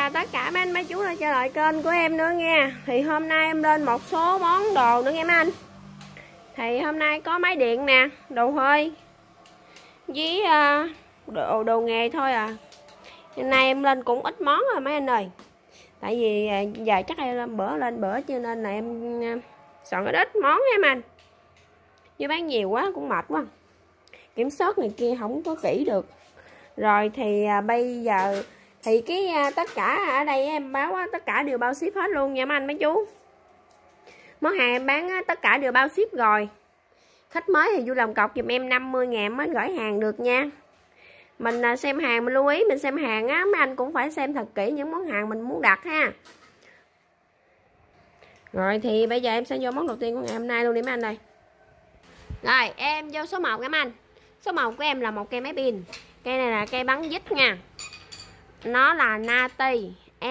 chào tất cả mấy anh mấy chú đã trở lại kênh của em nữa nha. Thì hôm nay em lên một số món đồ nữa nha mấy anh. Thì hôm nay có máy điện nè, đồ hơi với đồ nghề thôi à. Hôm nay em lên cũng ít món rồi mấy anh ơi. Tại vì giờ chắc em lên bữa cho nên là em soạn ít món em anh. Chứ bán nhiều quá cũng mệt quá. Kiểm soát này kia không có kỹ được. Rồi thì bây giờ thì tất cả ở đây em báo tất cả đều bao ship hết luôn nha mấy anh mấy chú. Món hàng em bán tất cả đều bao ship rồi. Khách mới thì vui lòng cọc giùm em 50.000 mới gửi hàng được nha. Mình xem hàng mình lưu ý mình xem hàng á, mấy anh cũng phải xem thật kỹ những món hàng mình muốn đặt ha. Rồi thì bây giờ em sẽ vô món đầu tiên của ngày hôm nay luôn đi mấy anh ơi. Rồi em vô số 1 nha mấy anh. Số 1 của em là một cây máy pin. Cây này là cây bắn dít nha. Nó là Nati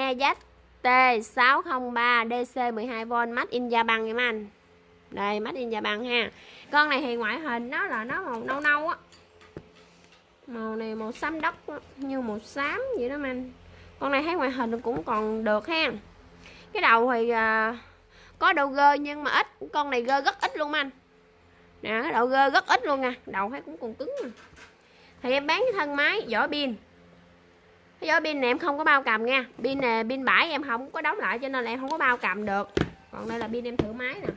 EZT603 DC 12V Made in Japan nha mấy anh. Đây Made in Japan ha. Con này thì ngoại hình nó là nó màu nâu nâu á. Màu này màu xám đất á, như màu xám vậy đó mấy anh. Con này thấy ngoại hình cũng còn được ha. Cái đầu thì có đầu gơ nhưng mà ít. Con này gơ rất ít luôn anh. Nè cái đầu gơ rất ít luôn nha. Đầu thấy cũng còn cứng nè. Thì em bán cái thân máy vỏ pin. Cái vỏ pin này em không có bao cầm nha. Pin này pin bãi em không có đóng lại cho nên là em không có bao cầm được. Còn đây là pin em thử máy nè.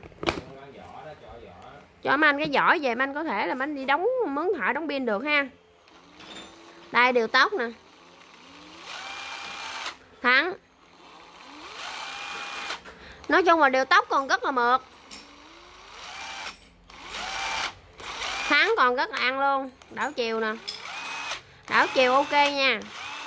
Cho mấy anh cái vỏ về mấy anh có thể là mấy anh đi đóng mướn thợ đóng pin được ha. Đây điều tóc nè. Thắng. Nói chung là điều tóc còn rất là mượt. Thắng còn rất là ăn luôn. Đảo chiều nè. Đảo chiều ok nha.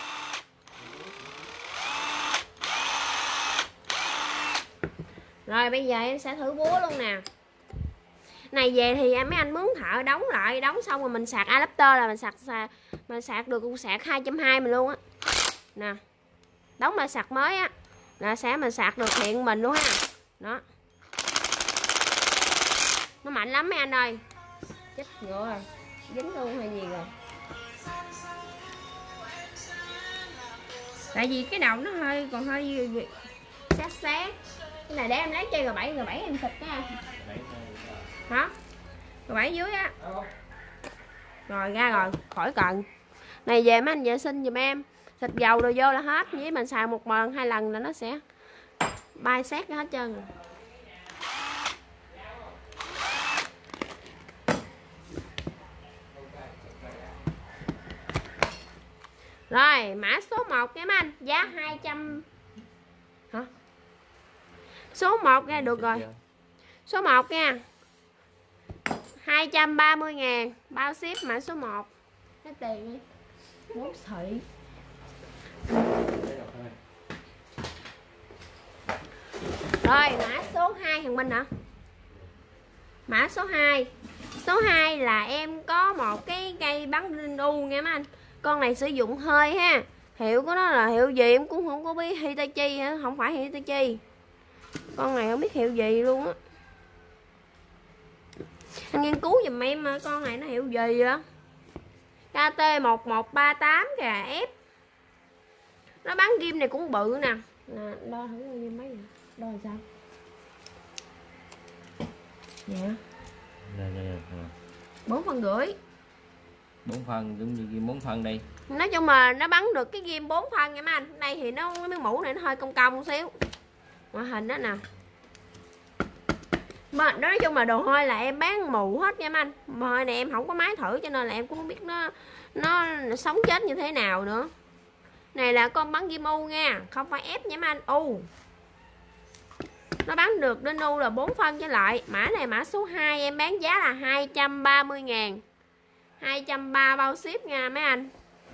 Rồi bây giờ em sẽ thử búa luôn nè. Này về thì mấy anh mướn thợ đóng lại, đóng xong rồi mình sạc adapter là mình sạc được sạc 220 mình luôn á. Nè. Đóng là sạc mới á là mình sạc được điện mình luôn ha. Đó. Nó mạnh lắm mấy anh ơi. Chết ngựa rồi. Dính luôn hay gì rồi. Tại vì cái đầu nó còn hơi sát sát. Cái này để em lấy chơi R7 em xịt nha. Hả? R7 dưới á. Rồi ra rồi, khỏi cần. Này về mấy anh vệ sinh giùm em. Xịt dầu rồi vô là hết. Với mình xài một lần 2 lần là nó sẽ bay xét hết trơn rồi. Rồi, mã số 1 nha mấy anh, giá 200. Hả? Số 1 nha, được rồi. Số 1 nha. 230.000 bao ship mã số 1. Cái tiền đi. 4 sợi. Rồi, mã số 2 thằng Minh hả? Mã số 2. Số 2 là em có một cái cây bắn linh u nha mấy anh. Con này sử dụng hơi ha. Hiệu của nó là hiệu gì em cũng không có biết. Hitachi hả? Không phải Hitachi. Con này không biết hiệu gì luôn á. Anh nghiên cứu giùm em con này nó hiệu gì vậy? KT1138 kìa F. Nó bán ghim này cũng bự nè. Nè, đo thử ghim mấy vậy? Đo sao? Dạ. 4,5 phân. 4 phần giống như 4 phần đây. Nói chung mà nó bắn được cái ghim 4 phân nha mấy anh. Đây thì nó cái mũ này nó hơi cong cong một xíu. Ngoại hình đó nè. Mà nói chung là đồ hơi là em bán mù hết nha mấy anh. Mà hơi này em không có máy thử cho nên là em cũng không biết nó sống chết như thế nào nữa. Này là con bắn ghim U nha, không phải ép nha mấy anh, U. Nó bắn được đến U là 4 phân trở lại. Mã này mã số 2 em bán giá là 230.000. 230 bao ship nha mấy anh.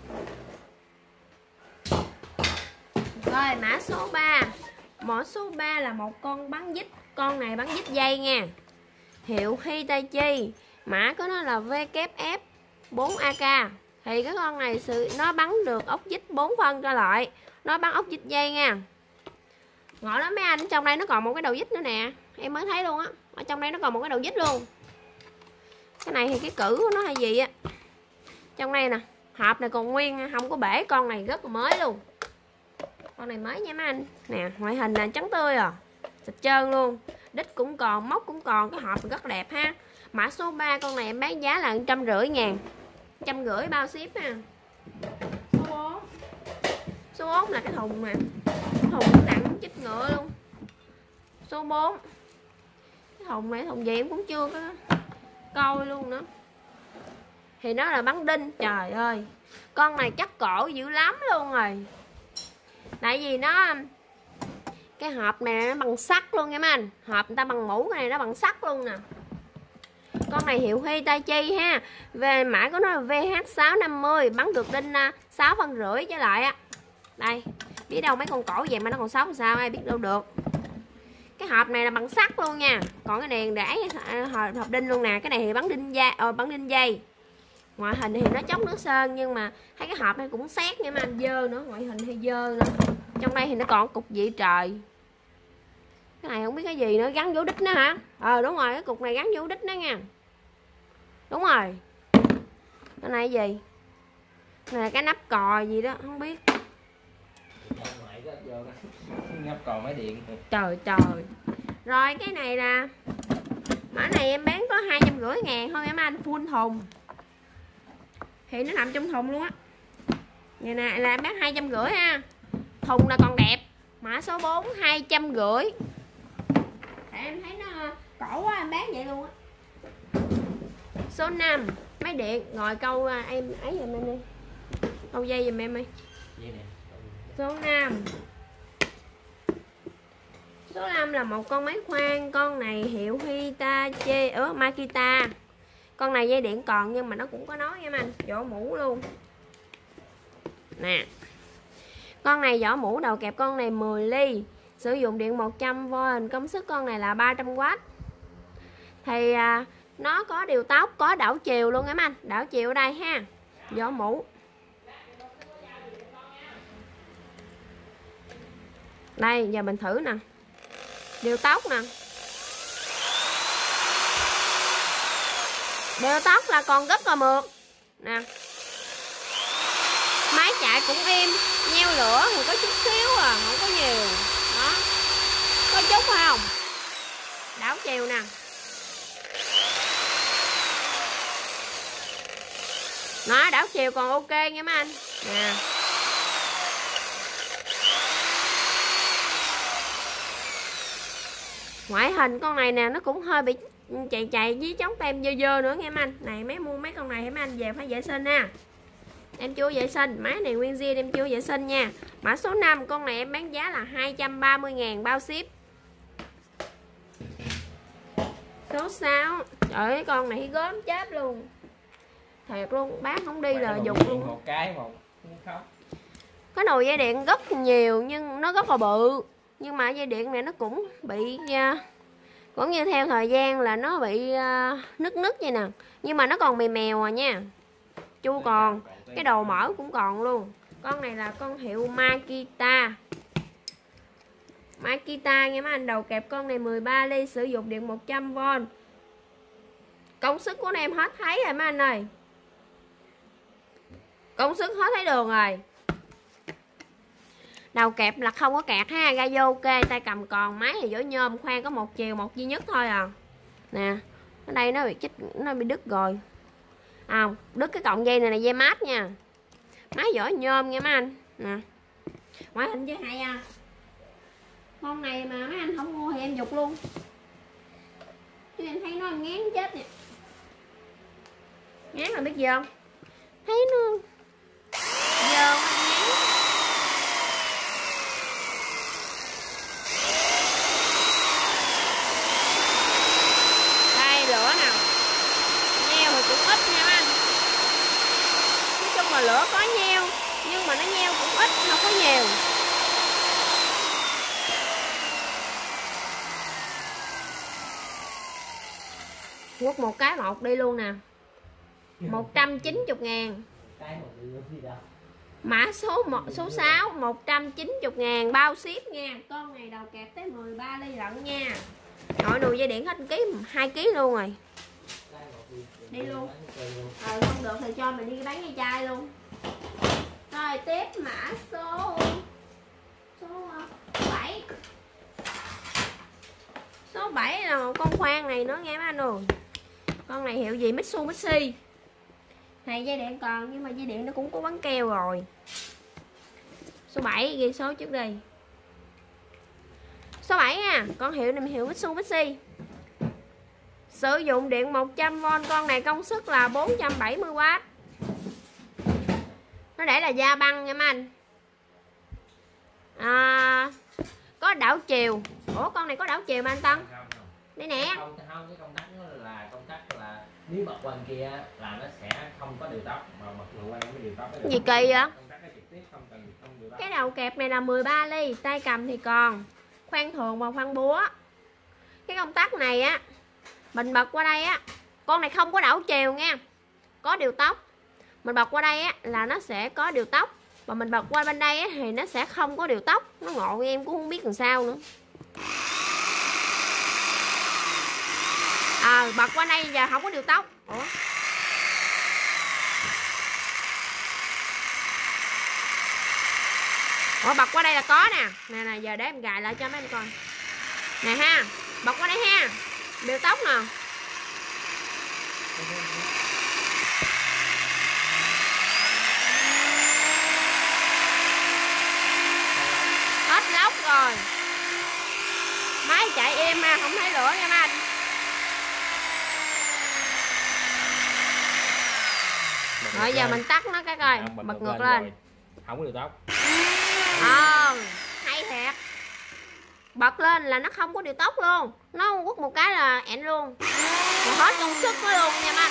Rồi mã số 3. Mã số 3 là một con bắn dít. Con này bắn dít dây nha. Hiệu Hitachi. Mã của nó là VKF 4AK. Thì cái con này nó bắn được ốc dít 4 phân trở lại. Nó bắn ốc dít dây nha. Ngộ lắm mấy anh. Trong đây nó còn một cái đầu dít nữa nè. Em mới thấy luôn á. Ở trong đây nó còn một cái đầu dít luôn. Cái này thì cái cử của nó hay gì á. Trong đây nè. Hộp này còn nguyên, không có bể. Con này rất là mới luôn. Con này mới nha mấy anh. Nè, ngoại hình là trắng tươi à. Sạch trơn luôn. Đít cũng còn, móc cũng còn, cái hộp rất đẹp ha. Mã số 3 con này em bán giá là 150.000. 150 bao ship ha. Số 4. Số 4 là cái thùng nè. Cái thùng nặng chích ngựa luôn. Số 4. Cái thùng này thùng gì em cũng chưa có coi luôn nữa. Thì nó là bắn đinh. Trời ơi, con này chắc cổ dữ lắm luôn rồi. Tại vì nó cái hộp này nó bằng sắt luôn nha mấy anh. Hộp người ta bằng mũ, cái này nó bằng sắt luôn nè. Con này hiệu Hitachi ha. Về mã của nó là VH650, bắn được đinh 6,5 phân trở lại á. Đây, biết đâu mấy con cổ vậy mà nó còn 6 làm sao, ai biết đâu được. Cái hộp này là bằng sắt luôn nha. Còn cái này để hộp đinh luôn nè. Cái này thì bắn đinh dây, bắn đinh dây. Ngoại hình thì nó chống nước sơn, nhưng mà thấy cái hộp này cũng xét nha mấy anh, dơ nữa, ngoại hình thì dơ nữa. Trong đây thì nó còn cục vị trời. Cái này không biết cái gì nữa, gắn vô đít nữa hả? Đúng rồi, cái cục này gắn vô đít đó nha. Đúng rồi. Cái này cái gì? Cái này cái nắp cò gì đó, không biết. Nắp cò máy điện. Trời trời. Rồi cái này là mã này em bán có 250.000 thôi em anh, full thùng. Thì nó nằm trong thùng luôn á. Vậy nè là em bán 250 ha. Thùng là còn đẹp. Mã số 4 250. Tại em thấy nó cổ quá em bán vậy luôn á. Số 5 máy điện, ngồi câu em ấy giùm em đi. Câu dây giùm em đi. Số 5. Số 5 là một con máy khoan, con này hiệu Hitachi Makita. Con này dây điện còn nhưng mà nó cũng có nói nha anh, vỏ mũ luôn. Nè. Con này vỏ mũ đầu kẹp con này 10 ly, sử dụng điện 100V, công suất con này là 300W. Thì nó có điều tốc, có đảo chiều luôn em anh, đảo chiều ở đây ha. Vỏ mũ. Đây, giờ mình thử nè. Điều tốc nè. Điều tốc là còn rất là mượt nè. Máy chạy cũng êm, nheo lửa thì có chút xíu à, không có nhiều. Đó. Có chút phải không? Đảo chiều nè. Nó đảo chiều còn ok nha mấy anh. Nè. Ngoại hình con này nè nó cũng hơi bị chạy với chống tem dơ dơ nữa nghe mấy anh. Này mấy mua mấy con này mấy anh về phải vệ sinh nha. Em chưa vệ sinh, máy này nguyên zin em chưa vệ sinh nha. Mã số 5 con này em bán giá là 230.000 bao ship. Số 6. Trời ơi con này gớm chết luôn. Thiệt luôn, bán không đi là dục luôn. Một cái một khóc. Cái nồi dây điện rất nhiều nhưng nó rất là bự. Nhưng mà dây điện này nó cũng bị cũng như theo thời gian là nó bị nứt vậy nè. Nhưng mà nó còn mè mèo à nha. Chu còn, cái đầu mở cũng còn luôn. Con này là con hiệu Makita. Makita nha mấy anh, đầu kẹp con này 13 ly, sử dụng điện 100V. Công suất của em hết thấy rồi mấy anh ơi. Công suất hết thấy đường rồi. Đầu kẹp là không có kẹt ha, ra vô ok, tay cầm còn, máy thì vỏ nhôm, khoan có một chiều một duy nhất thôi à. Nè, ở đây nó bị chích, nó bị đứt rồi. Đứt cái cọng dây này là dây mát nha. Máy vỏ nhôm nha mấy anh. Nè. Ngoại hình chứ hay à. Con này mà mấy anh không mua thì em dục luôn. Chứ em thấy nó ngán chết nè. Ngán là biết gì không? Thấy nó dơ ngán. Lửa nào nheo thì cũng ít nha anh. Nói chung là lửa có nheo nhưng mà nó nheo cũng ít, không có nhiều. Quất một cái một đi luôn nè. 190.000. Mã số 6 190.000 bao ship nha. Con này đầu kẹp tới 13 ly lận nha. Nội nồi dây điện hết 2 kg luôn rồi. Đi luôn. Không được thì cho mình đi bán cái chai luôn. Rồi tiếp mã số số 7 là một con khoan này nữa nghe mấy anh ơi. Con này hiệu gì? Mitsubishi. Này dây điện còn nhưng mà dây điện nó cũng có bắn keo rồi. Số 7 ghi số trước đi. Số 7 nha, con hiệu này hiệu Mitsubishi. Sử dụng điện 100V, con này công suất là 470W. Nó để là da băng nha mấy anh. Có đảo chiều. Ủa con này có đảo chiều mà anh Tân? Đây nè. Không, cái công tắc nó là công tắc là nếu bật qua kia là nó sẽ không có điều tốc, mà bật ngược qua nó mới điều tốc. Gì kỳ vậy? Công tắc nó trực tiếp không điều tốc. Cái đầu kẹp này là 13 ly, tay cầm thì còn. Khoan thường và khoan búa. Cái công tắc này á, mình bật qua đây á, con này không có đảo chiều nha, có điều tốc. Mình bật qua đây á là nó sẽ có điều tốc, mà mình bật qua bên đây á thì nó sẽ không có điều tốc. Nó ngộ em cũng không biết làm sao nữa. Bật qua đây giờ không có điều tốc. Ủa bật qua đây là có nè. Nè giờ để em gài lại cho mấy anh coi. Nè ha, bật qua đây ha, điều tốc nè. Hết lốc rồi. Máy chạy êm mà không thấy lửa nha mấy anh. Rồi giờ mình tắt nó cái coi, bật ngược lên. Không có điều tốc. Hay thiệt. Bật lên là nó không có điều tốc luôn. Nó quất một cái là ẹn luôn. Mà hết công suất nó luôn nha anh.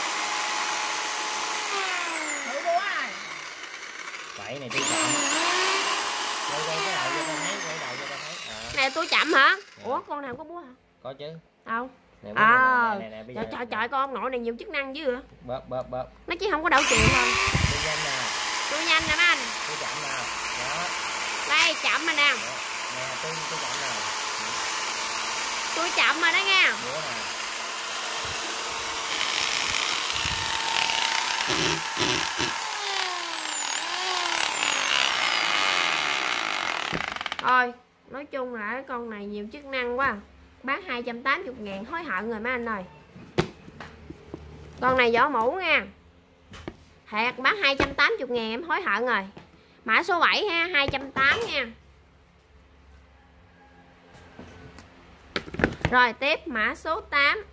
Thử búa rồi. Vậy này tôi chậm. Quay cái đầu cho tôi thấy, quay đầu cho tôi thấy. Này tôi chậm hả? Ủa con nào có búa hả? Có chứ. Đâu? Trời con nội này nhiều chức năng dữ hả? Bóp. Nó chỉ không có đảo chiều thôi. Tôi nhanh nè. Tôi nhanh nè mấy anh. Tôi chậm nè. Đó. Đây chậm rồi nè. Nè tôi chậm nè. Tôi chậm rồi đó nha. Búa nè. Thôi, nói chung là cái con này nhiều chức năng quá. Bán 280.000 hối hận rồi mấy anh ơi. Con này vỏ mũ nha. Thiệt bán 280.000 em hối hận rồi. Mã số 7 ha, 280 nha. Rồi tiếp mã số 8.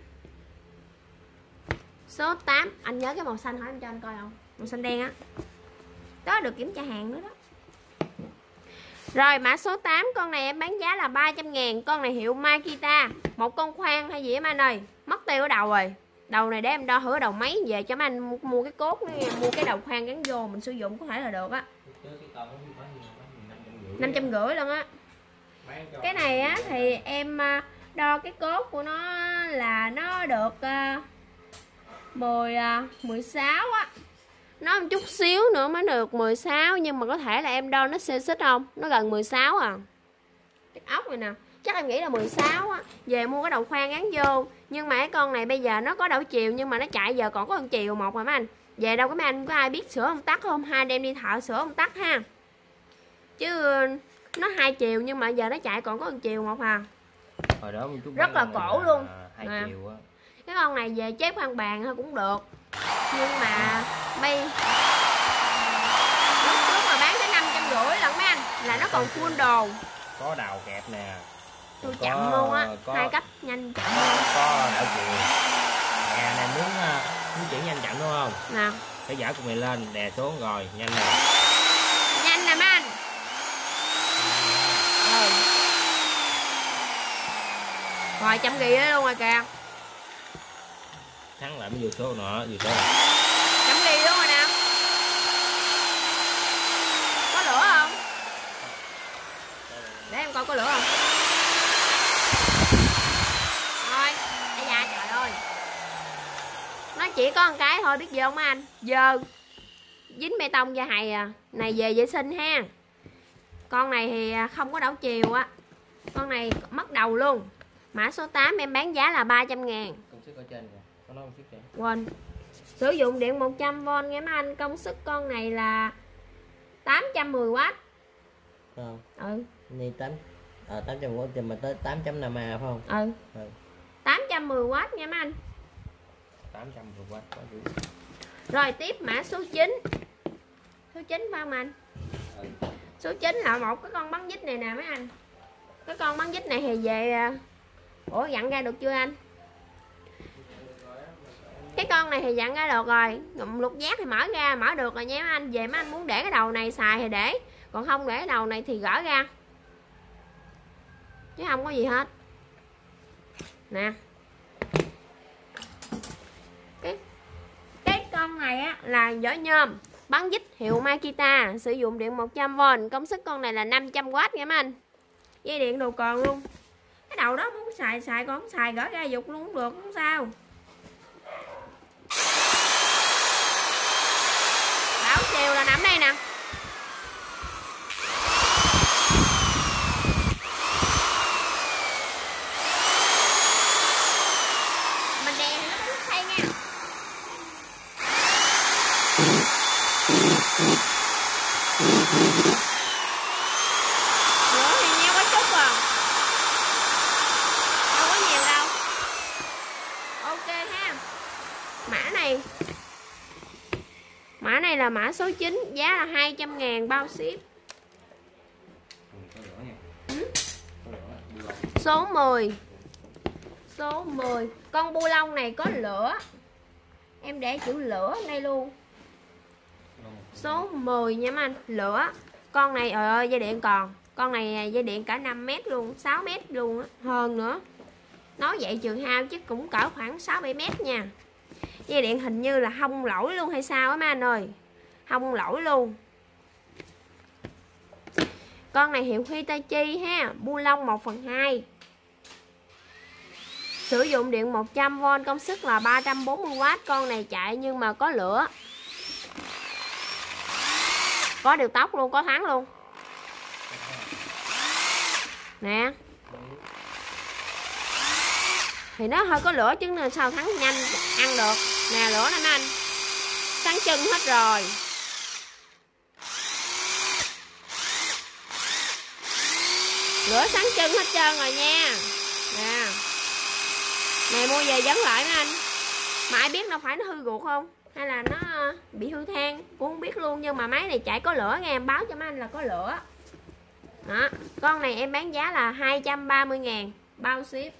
Số 8, anh nhớ cái màu xanh hỏi em cho anh coi không? Màu xanh đen á. Đó được kiểm tra hàng nữa đó. Rồi mã số 8, con này em bán giá là 300.000. Con này hiệu Makita. Một con khoan hay gì á anh ơi. Mất tiêu ở đầu rồi. Đầu này để em đo thử đầu mấy về cho mấy anh mua cái cốt nữa, mua cái đầu khoan gắn vô mình sử dụng có thể là được á. 550 luôn á. Cái này á thì em đo cái cốt của nó là nó được 16 á. Nó một chút xíu nữa mới được 16, nhưng mà có thể là em đo nó xê xích không? Nó gần 16 à. Cái ốc này nè, chắc em nghĩ là 16 á. Về mua cái đầu khoan gắn vô. Nhưng mà cái con này bây giờ nó có đảo chiều, nhưng mà nó chạy giờ còn có con chiều một mà mấy anh. Về đâu có mấy anh có ai biết sửa không tắc không? Hai đem đi thợ sửa không tắc ha. Chứ nó 2 chiều nhưng mà giờ nó chạy còn có con chiều một à. Hồi đó rất là cổ luôn. 2 chiều á. Cái con này về chế khoan bàn thôi cũng được. Nhưng mà lúc trước mà bán tới 550 lận mấy anh, là nó còn full đồ. Có đào kẹp nè. Tôi chậm luôn á, 2 cấp nhanh chậm luôn. Có đảo chiều. Nè này muốn chuyển nhanh chậm đúng không? Nào. Phải giả cục này lên, đè xuống rồi, nhanh nè. Nhanh nè mấy anh. Rồi chậm ghi đó luôn rồi kìa. Thắng lại mới vừa số nữa, vừa số này. Chậm ghi luôn rồi nè. Có lửa không? Để em coi có lửa không. Thôi, ây da trời ơi. Nó chỉ có một cái thôi biết gì không mấy anh? Dơ. Dính bê tông da hày à. Này về vệ sinh ha. Con này thì không có đảo chiều á. Con này mất đầu luôn. Mã số 8 em bán giá là 300.000. Công suất ở trên kìa. Có nói công suất kìa. Quên. Sử dụng điện 100V nghe mấy anh. Công suất con này là 810W. Không. Ừ. Này 8 800W mà tới 8.5A phải không? Ừ. 810W nha mấy anh. 810W có dữ. Rồi tiếp mã số 9. Số 9 phải không anh? Số 9 là một cái con bắn vít này nè mấy anh. Cái con bắn vít này thì về ủa dặn ra được chưa anh? Cái con này thì dặn ra được rồi. Lục giác thì mở ra, mở được rồi nha mấy anh. Về mấy anh muốn để cái đầu này xài thì để, còn không để cái đầu này thì gỡ ra, chứ không có gì hết nè. Cái con này á là vỏ nhôm bắn vít hiệu Makita, sử dụng điện 100V, công suất con này là 500W nha mấy anh. Dây điện đồ còn luôn. Cái đầu đó muốn xài còn không xài, gỡ ra dục luôn cũng được, không sao. Bảo chiều là nằm đây nè. Mình đè thì nó có say nha. Lửa thì nhau có chút à, đâu có nhiều đâu. Ok ha. Mã này là mã số 9, giá là 200.000 bao ship. Số 10. Số 10. Con bu lông này có lửa. Em để chữ lửa đây luôn. Số 10 nha mấy anh, lửa. Con này ơi dây điện còn. Con này dây điện cả 5m luôn, 6m luôn á, hơn nữa. Nói vậy trường hao chứ cũng cỡ khoảng 6-7m nha. Dây điện hình như là không lỗi luôn hay sao á mấy anh ơi. Không lỗi luôn. Con này hiệu Hitachi ha, bu lông 1/2. Sử dụng điện 100V, công suất là 340W. Con này chạy nhưng mà có lửa. Có điều tốc luôn, có thắng luôn. Nè. Thì nó hơi có lửa chứ sao thắng nhanh ăn được. Nè lửa nè mấy anh. Sáng chân hết rồi. Lửa sáng chân hết trơn rồi nha. Nè. Này mua về dấn lại mấy anh. Mà ai biết đâu phải nó hư ruột không, hay là nó bị hư than cũng không biết luôn. Nhưng mà máy này chạy có lửa nghe, em báo cho mấy anh là có lửa đó. Con này em bán giá là 230.000 bao ship.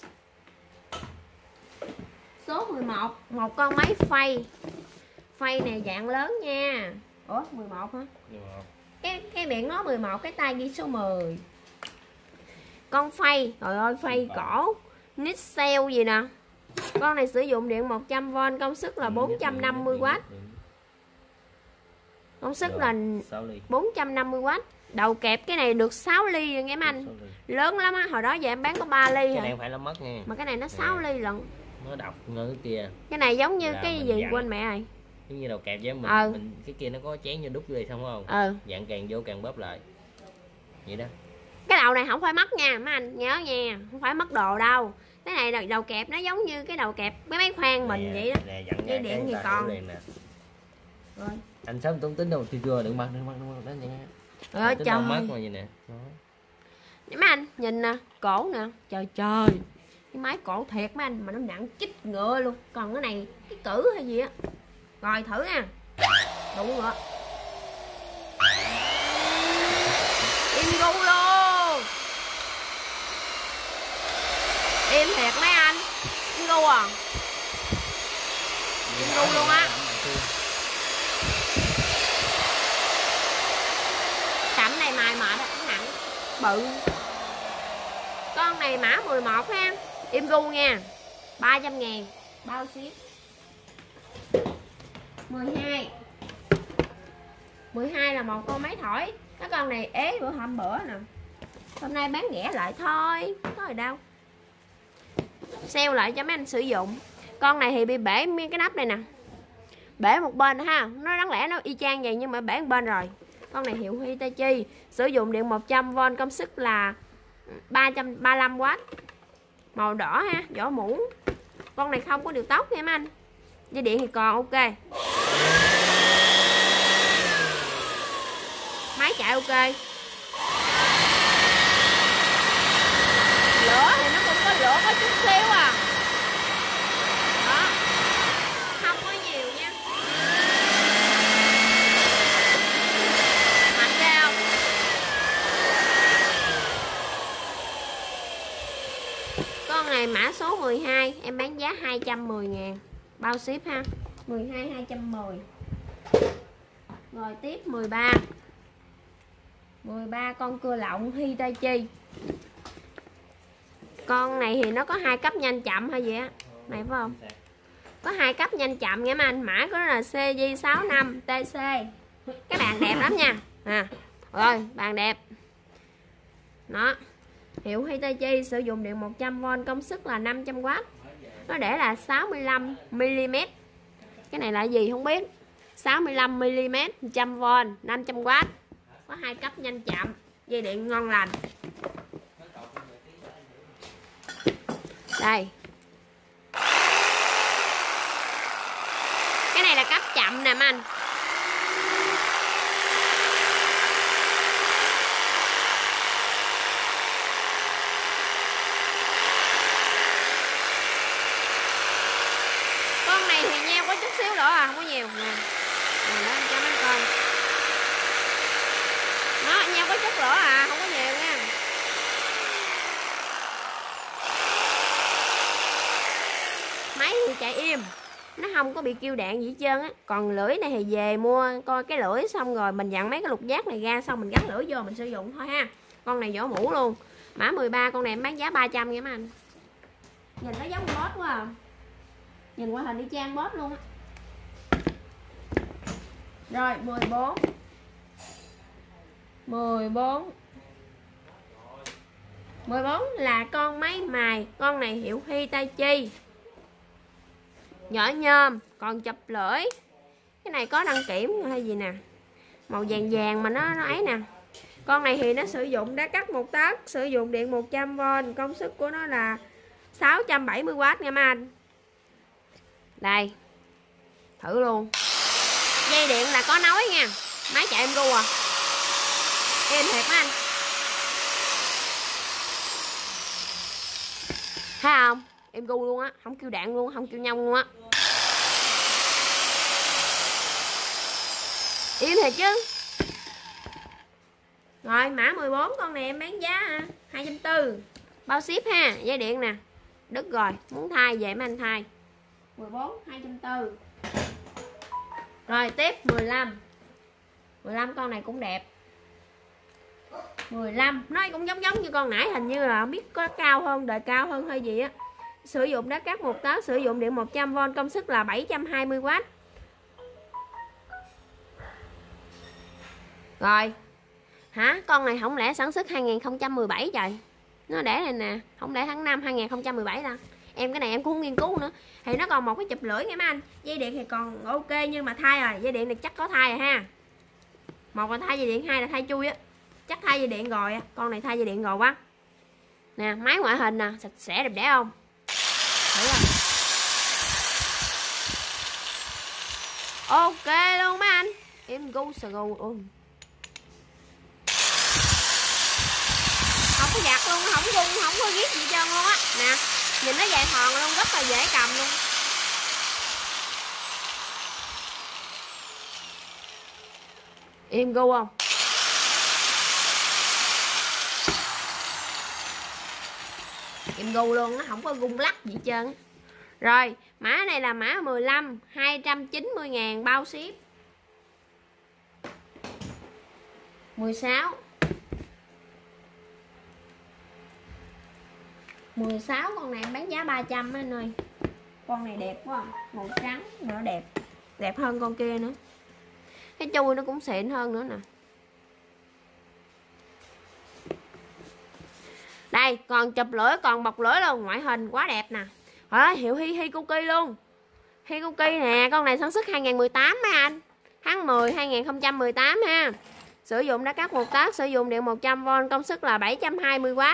Số 11. Một con máy phay. Phay này dạng lớn nha. Ủa 11 hả? 11. Cái miệng nó 11, cái tay ghi số 10. Con phay, trời ơi phay cổ Nixel gì nè. Con này sử dụng điện 100V, công suất là 450W. Công suất là 450W. Đầu kẹp cái này được 6 ly rồi nghe em anh. Lớn lắm á, hồi đó giờ em bán có 3 ly. Cái này phải nó mất nha. Mà cái này nó 6 ly lận. Nó độc ngơ cái kia. Cái này giống như cái gì dặn. Quên mẹ rồi. Giống như đầu kẹp với mình cái kia nó có chén như đút vô đây xong không? Dặn càng vô càng bóp lại. Vậy đó. Cái đầu này không phải mất nha mấy anh, nhớ nha, không phải mất đồ đâu. Cái này đầu kẹp nó giống như cái đầu kẹp cái máy khoan mình vậy đó. Dây điện thì còn. Rồi. Anh sớm tốn tính đâu thì chưa, đừng mặc đó vậy. Trời trời. Mất mà vậy nè. Mấy anh nhìn nè, cổ nè, trời trời. Cái máy cổ thiệt mấy anh, mà nó nặng chích ngựa luôn. Còn cái này cái cử hay gì á. Rồi thử nha. Đúng rồi. Im gu luôn. Im thiệt mấy anh. Im gu à. Im gu luôn á. Cạnh này mài mệt nó nặng bự. Con này mã 11 ha. Im gu nha. 300.000 bao ship. 12. 12 là một con máy thổi. Cái con này ế bữa hôm bữa nè. Hôm nay bán rẻ lại thôi, có gì đâu. Sale lại cho mấy anh sử dụng. Con này thì bị bể cái nắp này nè. Bể một bên ha. Nó đáng lẽ nó y chang vậy nhưng mà bể một bên rồi. Con này hiệu Hitachi, sử dụng điện 100V, công suất là 335W. Màu đỏ ha, vỏ muỗng. Con này không có điều tốc nha mấy anh. Dây điện thì còn ok. Máy chạy ok. xíu à. Đó, không có nhiều nha. Mạnh ghê không? Con này mã số 12 em bán giá 210.000 bao ship ha. 12 210. Rồi tiếp 13. 13 con cưa lọng Hitachi. Con này thì nó có 2 cấp nhanh chậm hay gì á. Này phải không? Có 2 cấp nhanh chậm nha mấy anh. Mã của nó là CJ65 TC. Cái bàn đẹp lắm nha. Rồi bàn đẹp. Nó hiệu Hitachi, sử dụng điện 100V, công suất là 500W. Nó để là 65mm. Cái này là gì không biết. 65mm, 100V, 500W. Có 2 cấp nhanh chậm, dây điện ngon lành. Đây. Cái này là cấp chậm nè mấy anh. Con này thì nheo có chút xíu nữa à, không có nhiều nè. Rồi đó, cho mấy con. Nó nheo có chút nữa à, không có nhiều nha. Máy thì chạy im, nó không có bị kêu đạn gì hết trơn á. Còn lưỡi này thì về mua coi cái lưỡi xong rồi mình dặn mấy cái lục giác này ra, xong mình gắn lưỡi vô mình sử dụng thôi ha. Con này vỏ mũ luôn. Mã 13 con này em bán giá 300 nha mấy anh. Nhìn nó giống boss quá à. Nhìn qua hình đi trang boss luôn á. Rồi 14. 14 là con máy mài. Con này hiệu Hitachi, nhỏ nhôm, còn chập lưỡi. Cái này có đăng kiểm hay gì nè, màu vàng vàng mà nó ấy nè. Con này thì nó sử dụng đá cắt 1 tấc, sử dụng điện 100V, công suất của nó là 670W nha mấy anh. Đây, thử luôn. Dây điện là có nối nha. Máy chạy em gu à. Êm thiệt mấy anh. Thấy không? Em gu luôn á, không kêu đạn luôn, không kêu nhông luôn á. Im thiệt chứ. Rồi mã 14 con này em bán giá 240 bao ship ha. Dây điện nè, đứt rồi, muốn thay về mấy anh thay. 14 240. Rồi tiếp 15. 15 con này cũng đẹp. 15 nó cũng giống như con nãy, hình như là không biết có cao hơn, đời cao hơn hay gì á. Sử dụng đá cắt 1 tấc, sử dụng điện 100V, công suất là 720W. Rồi hả, con này không lẽ sản xuất 2017 trời. Nó để này nè, không lẽ tháng 5 2017 ta. Em cái này em cũng không nghiên cứu nữa. Thì nó còn một cái chụp lưỡi nha mấy anh. Dây điện thì còn ok nhưng mà thay rồi. Dây điện này chắc có thay rồi ha. Một là thay dây điện, hai là thay chui á. Chắc thay dây điện rồi á. Con này thay dây điện rồi quá. Nè, máy ngoại hình nè, sạch sẽ đẹp đẽ không? Thử rồi. Ok luôn mấy anh. Em gu sờ gu. Không có giặt luôn, không gung, không có ghét gì trơn luôn á. Nè, nhìn nó dài thòn luôn, rất là dễ cầm luôn. Em gu không? Em gu luôn, nó không có gung lắc gì trơn. Rồi, mã này là mã 15 290.000 bao ship. 16 con này em bán giá 300 anh ơi. Con này đẹp quá, màu trắng nữa, đẹp. Đẹp hơn con kia nữa. Cái chui nó cũng xịn hơn nữa nè. Đây, còn chụp lưỡi, còn bọc lưỡi luôn, ngoại hình quá đẹp nè. Hiệu Hitachi luôn. Hitachi nè, con này sản xuất 2018 mấy anh. Tháng 10 2018 ha. Sử dụng đá cắt 1 tấc, sử dụng điện 100V, công suất là 720W.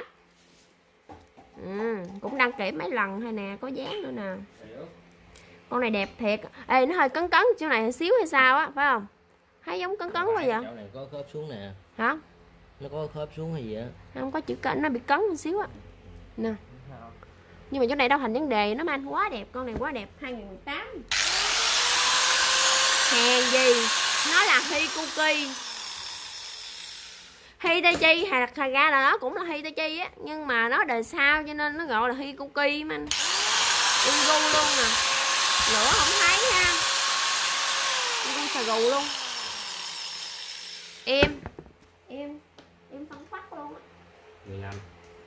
Cũng đăng kiểm mấy lần hay nè, có dán nữa nè. Con này đẹp thiệt. Ê, nó hơi cấn chỗ này xíu hay sao á, phải không? Thấy giống cấn quá vậy. Chỗ này có khớp xuống nè. Hả? Nó có khớp xuống hay gì á? Không có chữ cấn, nó bị cấn một xíu á. Nè. Nhưng mà chỗ này đâu thành vấn đề nó anh, quá đẹp, con này quá đẹp, 2018. Hèn gì nó là Hikuki. Hitachi thật ra là nó cũng là Hitachi á, nhưng mà nó đời sau cho nên nó gọi là Hikuki mà anh. Ingu luôn nè, lửa không thấy ha, Ingu xà gù luôn. Em phân phát luôn á. 15.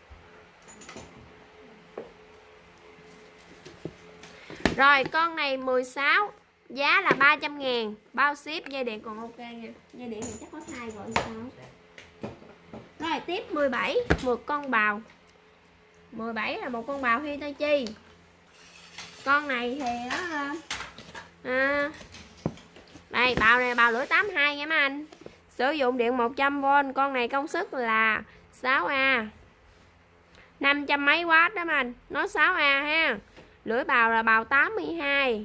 Rồi con này 16, giá là 300.000, bao ship, dây điện còn ok nha. Dây điện thì chắc có thay gọi sao. Rồi tiếp 17, một con bào. 17 là một con bào Hitachi. Con này thì nó đây, bào này bào lưỡi 82 nha mấy anh. Sử dụng điện 100V, con này công suất là 6A. 500 mấy W đó mấy anh. Nó 6A ha. Lưỡi bào là bào 82.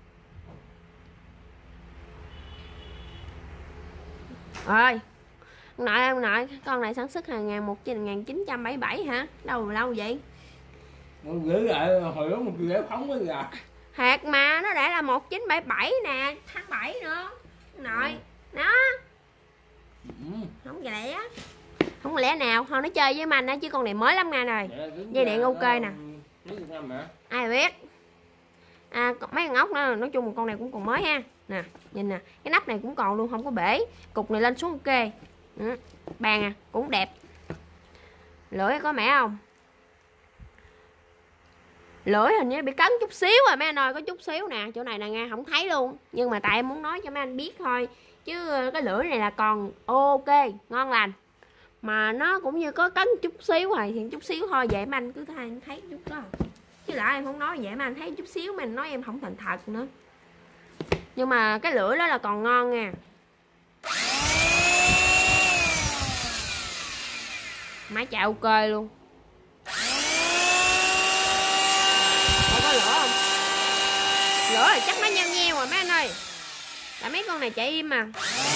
Rồi. Ông nội, con này sản xuất hàng 1977 hả? Đâu lâu vậy? Gửi lại hồi đó một ghế phóng với gà. Hạt mà nó đã là 1977 nè, tháng 7 nữa. Nội, đó. Không lẽ. Không lẽ nào, thôi nó chơi với mình á chứ con này mới lắm nghe rồi. Dây điện ok nè. Ai biết. Mấy con ốc nữa, nói chung con này cũng còn mới ha. Nè, nhìn nè, cái nắp này cũng còn luôn, không có bể. Cục này lên xuống ok. Bàn cũng đẹp. Lưỡi có mẻ không? Lưỡi hình như bị cấn chút xíu rồi mấy anh ơi, có chút xíu nè, chỗ này nè nghe không thấy luôn. Nhưng mà tại em muốn nói cho mấy anh biết thôi, chứ cái lưỡi này là còn ok, ngon lành. Mà nó cũng như có cấn chút xíu rồi, thì chút xíu thôi vậy mà anh cứ thấy chút đó. Chứ lại em không nói vậy mà anh thấy chút xíu mà anh nói em không thành thật nữa. Nhưng mà cái lưỡi đó là còn ngon nha. Máy chạy ok luôn. Có lửa không? Lửa là chắc nó nheo nheo rồi mấy anh ơi. Tại mấy con này chạy im mà.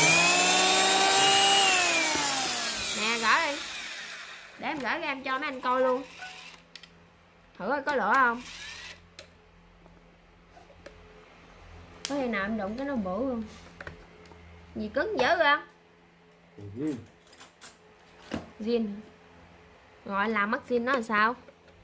Nè gỡ đi. Để em gỡ ra em cho mấy anh coi luôn. Thử coi có lửa không. Có khi nào em đụng cái nó bự không? Gì cứng dữ vậy? Zin. Rồi làm mất zin nó là sao?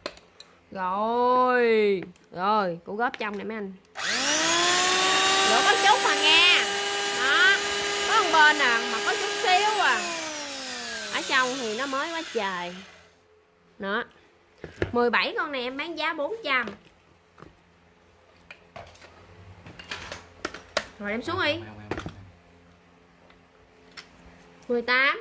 Rồi cô góp trong này mấy anh. Lửa có chút mà nghe. Đó. Có một bên mà có chút xíu à. Ở trong thì nó mới quá trời. Đó. 17 con này em bán giá 400. Rồi đem xuống đi. 18.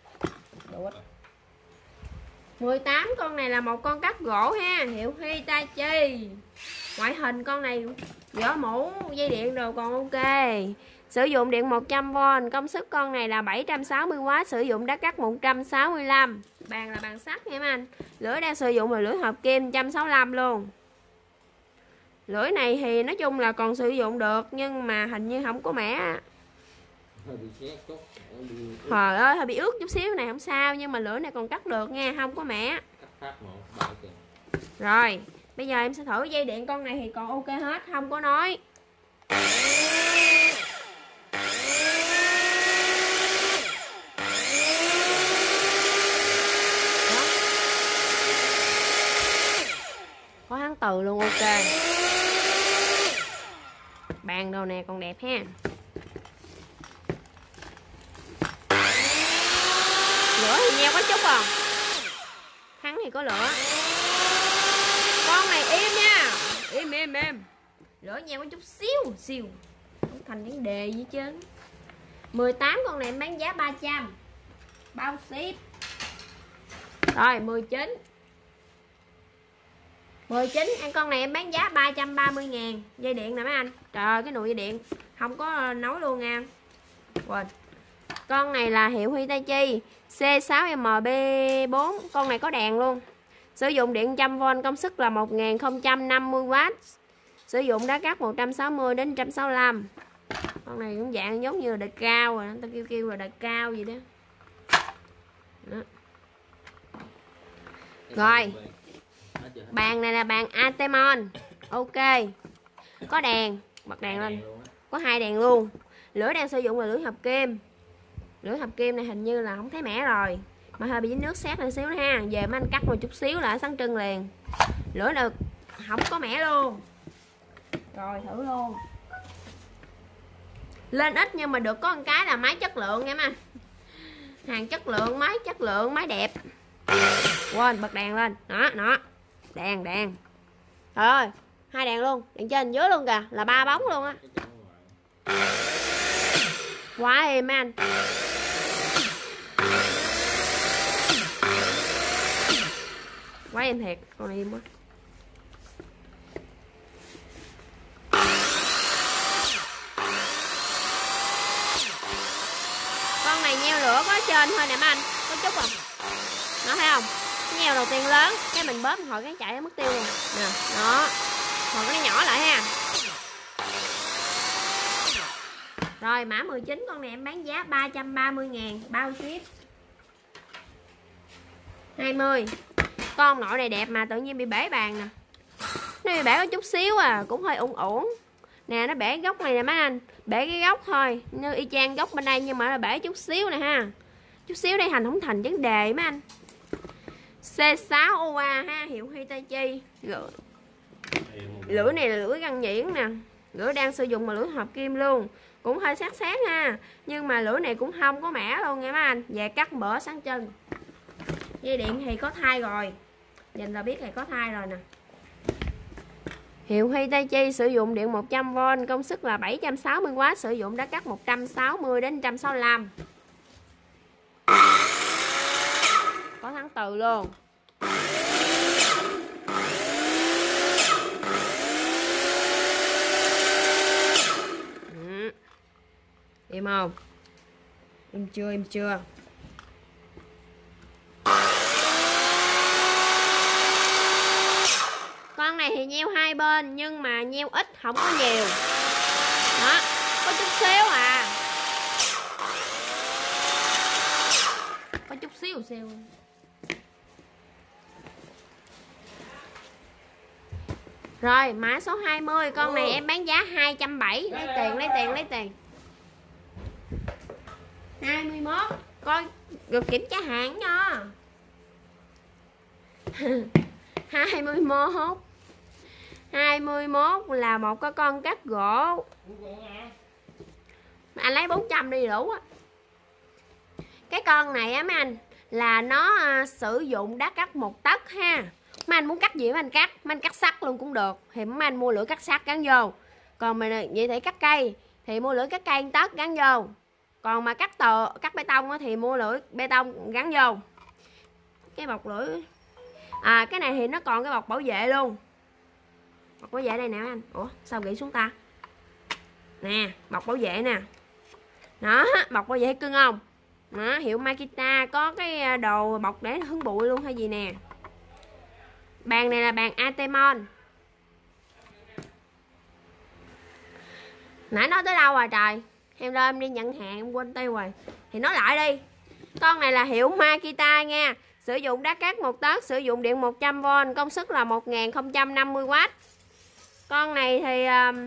18 con này là một con cắt gỗ ha, hiệu Hitachi. Ngoại hình con này vỏ mũ, dây điện đồ còn ok. Sử dụng điện 100V, công suất con này là 760W, sử dụng đá cắt 165. Bàn là bàn sắt nha mấy anh. Lưỡi đang sử dụng là lưỡi hợp kim 165 luôn. Lưỡi này thì nói chung là còn sử dụng được, nhưng mà hình như không có mẻ. Trời ơi, hơi bị ướt chút xíu này không sao, nhưng mà lưỡi này còn cắt được nha, không có mẻ. Rồi, bây giờ em sẽ thử dây điện con này thì còn ok hết, không có nói. Có hắn từ luôn ok. Bàn đồ nè còn đẹp ha. Lửa thì nheo có chút không? Hắn thì có lửa. Con này im nha. Im. Lửa nheo có chút xíu. Không thành vấn đề gì chứ. 18 con này em bán giá 300. Bao ship. Rồi 19 con này em bán giá 330.000. Dây điện nè mấy anh. Trời ơi cái nồi dây điện không có nói luôn nha. Quên. Con này là hiệu Hitachi C6MB4. Con này có đèn luôn. Sử dụng điện 100V, công suất là 1050W. Sử dụng đá cắt 160 đến 165. Con này cũng dạng giống như đời cao rồi, người ta kêu là đời cao gì đó. Rồi. Bàn này là bàn Atemon. Ok. Có đèn, bật đèn lên. Có 2 đèn luôn. Lưỡi đang sử dụng là lưỡi hợp kim. Lưỡi hợp kim này hình như là không thấy mẻ rồi, mà hơi bị dính nước xét lên xíu nữa ha. Về mấy anh cắt một chút xíu là sáng trưng liền. Lưỡi là không có mẻ luôn. Rồi thử luôn. Lên ít nhưng mà được có một cái là máy chất lượng nha anh. Hàng chất lượng, máy chất lượng, máy đẹp. Quên bật đèn lên. Đó. Đèn. Trời ơi, 2 đèn luôn, đèn trên dưới luôn kìa, là 3 bóng luôn á. Quá êm mấy anh. Quá êm thiệt, con này êm quá. Con này nheo lửa có trên thôi nè mấy anh, có chút không? Nó thấy không? Nheo đầu tiên lớn, cái mình bóp hồi cái chạy nó mất tiêu luôn. Nè, đó. Còn cái nhỏ lại ha. Rồi mã 19 con này em bán giá 330.000 bao ship. 20. Con nội này đẹp mà tự nhiên bị bể bàn nè. Nó bị bể có chút xíu à, cũng hơi uổng. Nè nó bể góc này nè mấy anh, bể cái góc thôi, như y chang góc bên đây nhưng mà nó bể chút xíu nè ha. Chút xíu đây không thành vấn đề mấy anh. C6 UA ha, hiệu Hitachi. Lưỡi này là lưỡi găng nhuyễn nè. Lưỡi đang sử dụng mà lưỡi hợp kim luôn. Cũng hơi sát ha. Nhưng mà lưỡi này cũng không có mẻ luôn nha mấy anh. Về cắt bở sáng chân. Dây điện thì có thay rồi. Nhìn là biết là có thay rồi nè. Hiệu Hitachi sử dụng điện 100V, công suất là 760W, sử dụng đá cắt 160 đến 165. Có thắng từ luôn. Em không? Em chưa. Con này thì nheo 2 bên nhưng mà nheo ít, không có nhiều. Đó, có chút xíu à. Có chút xíu. Rồi, mã số 20, con này em bán giá 270. Lấy tiền. 21. Coi được kiểm tra hàng nha. 21 là một cái con cắt gỗ. Anh lấy 400 đi đủ á. Cái con này á mấy anh là nó sử dụng đá cắt 1 tấc ha. Mấy anh muốn cắt gì mấy anh cắt, mấy anh cắt sắt luôn cũng được. Thì mấy anh mua lưỡi cắt sắt gắn vô. Còn mà vậy thì cắt cây thì mua lưỡi cắt cây 1 tấc gắn vô. Còn mà cắt bê tông thì mua lưỡi bê tông gắn vô. Cái bọc lưỡi cái này thì nó còn cái bọc bảo vệ luôn. Bọc bảo vệ đây nè anh. Ủa sao gãy xuống ta? Nè bọc bảo vệ nè. Đó bọc bảo vệ cưng không? Đó hiệu Makita, có cái đồ bọc để hứng bụi luôn hay gì nè. Bàn này là bàn Atemon. Nãy nói tới đâu rồi trời? Em lên em đi nhận hàng em quên tiêu rồi. Thì nói lại đi. Con này là hiệu Makita nha. Sử dụng đá cát 1 tấc, sử dụng điện 100V, công suất là 1050W. Con này thì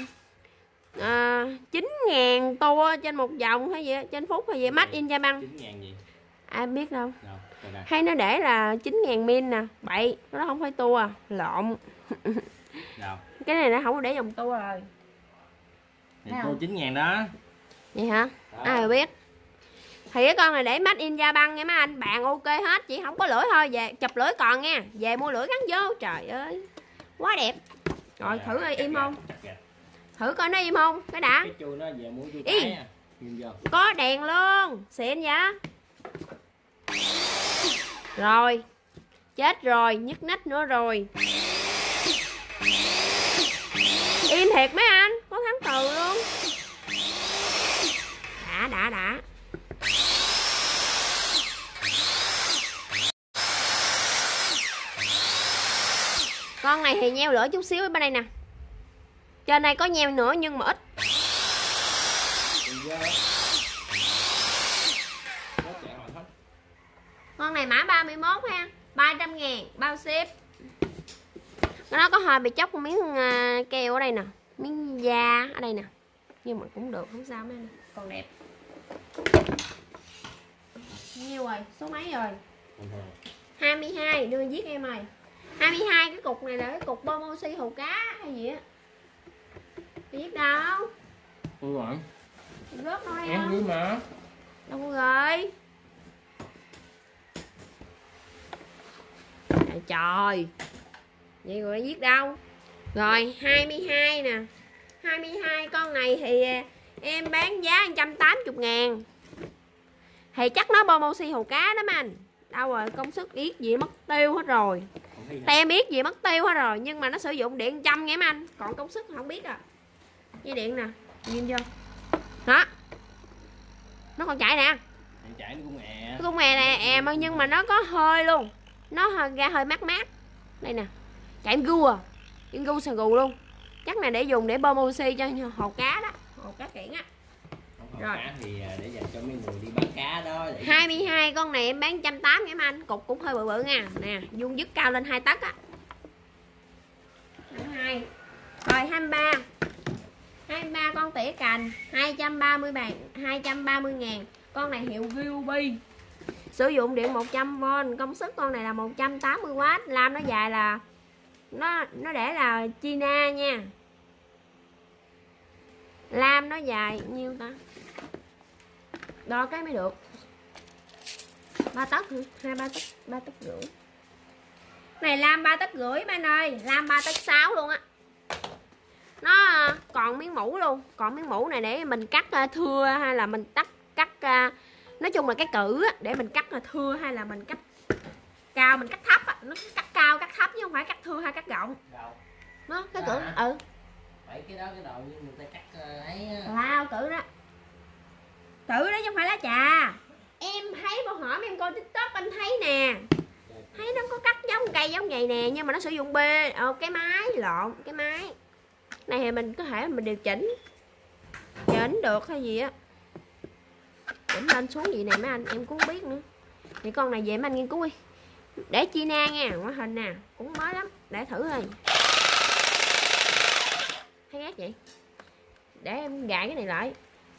9.000 tua trên một vòng hay gì trên phút hay gì, made in Japan. 9.000 gì? Ai biết đâu. Hay nó để là 9.000 min nè. Bậy, nó không phải tua, lộn. Cái này nó không có để dòng tua rồi. Thì tua 9.000 đó. Vậy hả? Ai biết. Thì cái con này để made in Japan nha mấy anh. Bạn ok hết, chỉ không có lưỡi thôi. Về chụp lưỡi còn nha. Về mua lưỡi gắn vô. Trời ơi, quá đẹp. Rồi thử coi im không. Thử coi nó im không. Cái đã. Cái chui nó về mua chui cái à. Có đèn luôn. Xịn vậy. Rồi. Chết rồi. Nhức nách nữa rồi. Im thiệt mấy anh. Có thắng từ luôn. Đã. Con này thì nheo lửa chút xíu ở bên đây nè. Trên đây có nheo nữa nhưng mà ít. Con này mã 31 ha, 300.000 bao ship. Nó có hơi bị chóc miếng keo ở đây nè, miếng da ở đây nè, nhưng mà cũng được, không sao mấy anh, còn đẹp. Nhiêu rồi, số mấy rồi? 22, đưa viết em ơi. 22, cái cục này là cái cục Bomosi hồ cá hay gì á? Viết đâu? Ui rồi. Rớt thôi Em ghi mà. Đâu rồi? Trời, vậy rồi viết đâu? Rồi 22 nè. 22 con này thì em bán giá 180.000. Thì chắc nó Bomosi hồ cá đó anh. Đâu rồi, công sức yết gì mất tiêu hết rồi. Tem biết gì mất tiêu hết rồi, nhưng mà nó sử dụng điện 100 nghe anh. Còn công sức không biết à. Dây điện nè, nhìn chưa? Đó. Nó còn chạy nè. Chạy nó cũng è. Nó cũng è nè, nhưng mà nó có hơi luôn. Nó ra hơi mát mát. Đây nè. Chạy em gu à. Em gu sờ gù luôn. Chắc là để dùng để Bomosi cho hồ cá đó, hồ cá kiển á. Rồi. Cá thì để dành cho mấy người đi bán cá đó. 22 con này em bán 180 em anh, cục cũng hơi bự bự nha. Nè, vuông dứt cao lên 2 tấc á. 22. Rồi 23. 23 con tỉa cành 230.000. Con này hiệu Ruby. Sử dụng điện 100V, công suất con này là 180W, lam nó dài là nó để là China nha. Lam nó dài nhiêu ta? Đo cái mới được. 3 tấc hả? 3 tấc rưỡi. Này lam 3 tấc rưỡi anh ơi, lam 3 tấc 6 luôn á. Nó còn miếng mũ luôn, còn miếng mũ này để mình cắt thưa hay là mình cắt nói chung là cái cử á, để mình cắt thưa hay là mình cắt cao, mình cắt thấp á, nó cắt cao cắt thấp chứ không phải cắt thưa hay cắt rộng. Nó cái cử Phải cái đó cái đầu như người ta cắt ấy lao cử đó. Cử đó chứ không phải lá trà. Em thấy bao hổm em coi TikTok anh thấy nè. Thấy nó có cắt giống cây giống vậy nè, nhưng mà nó sử dụng cái máy lộn, cái máy. Này thì mình có thể mình điều chỉnh được hay gì á. Chỉnh lên xuống gì này mấy anh, em cũng không biết nữa. Thì con này về mấy anh nghiên cứu đi. Để China nha, ngoại hình nè, cũng mới lắm, để thử thôi. Thấy ghét vậy. Để em gài cái này lại.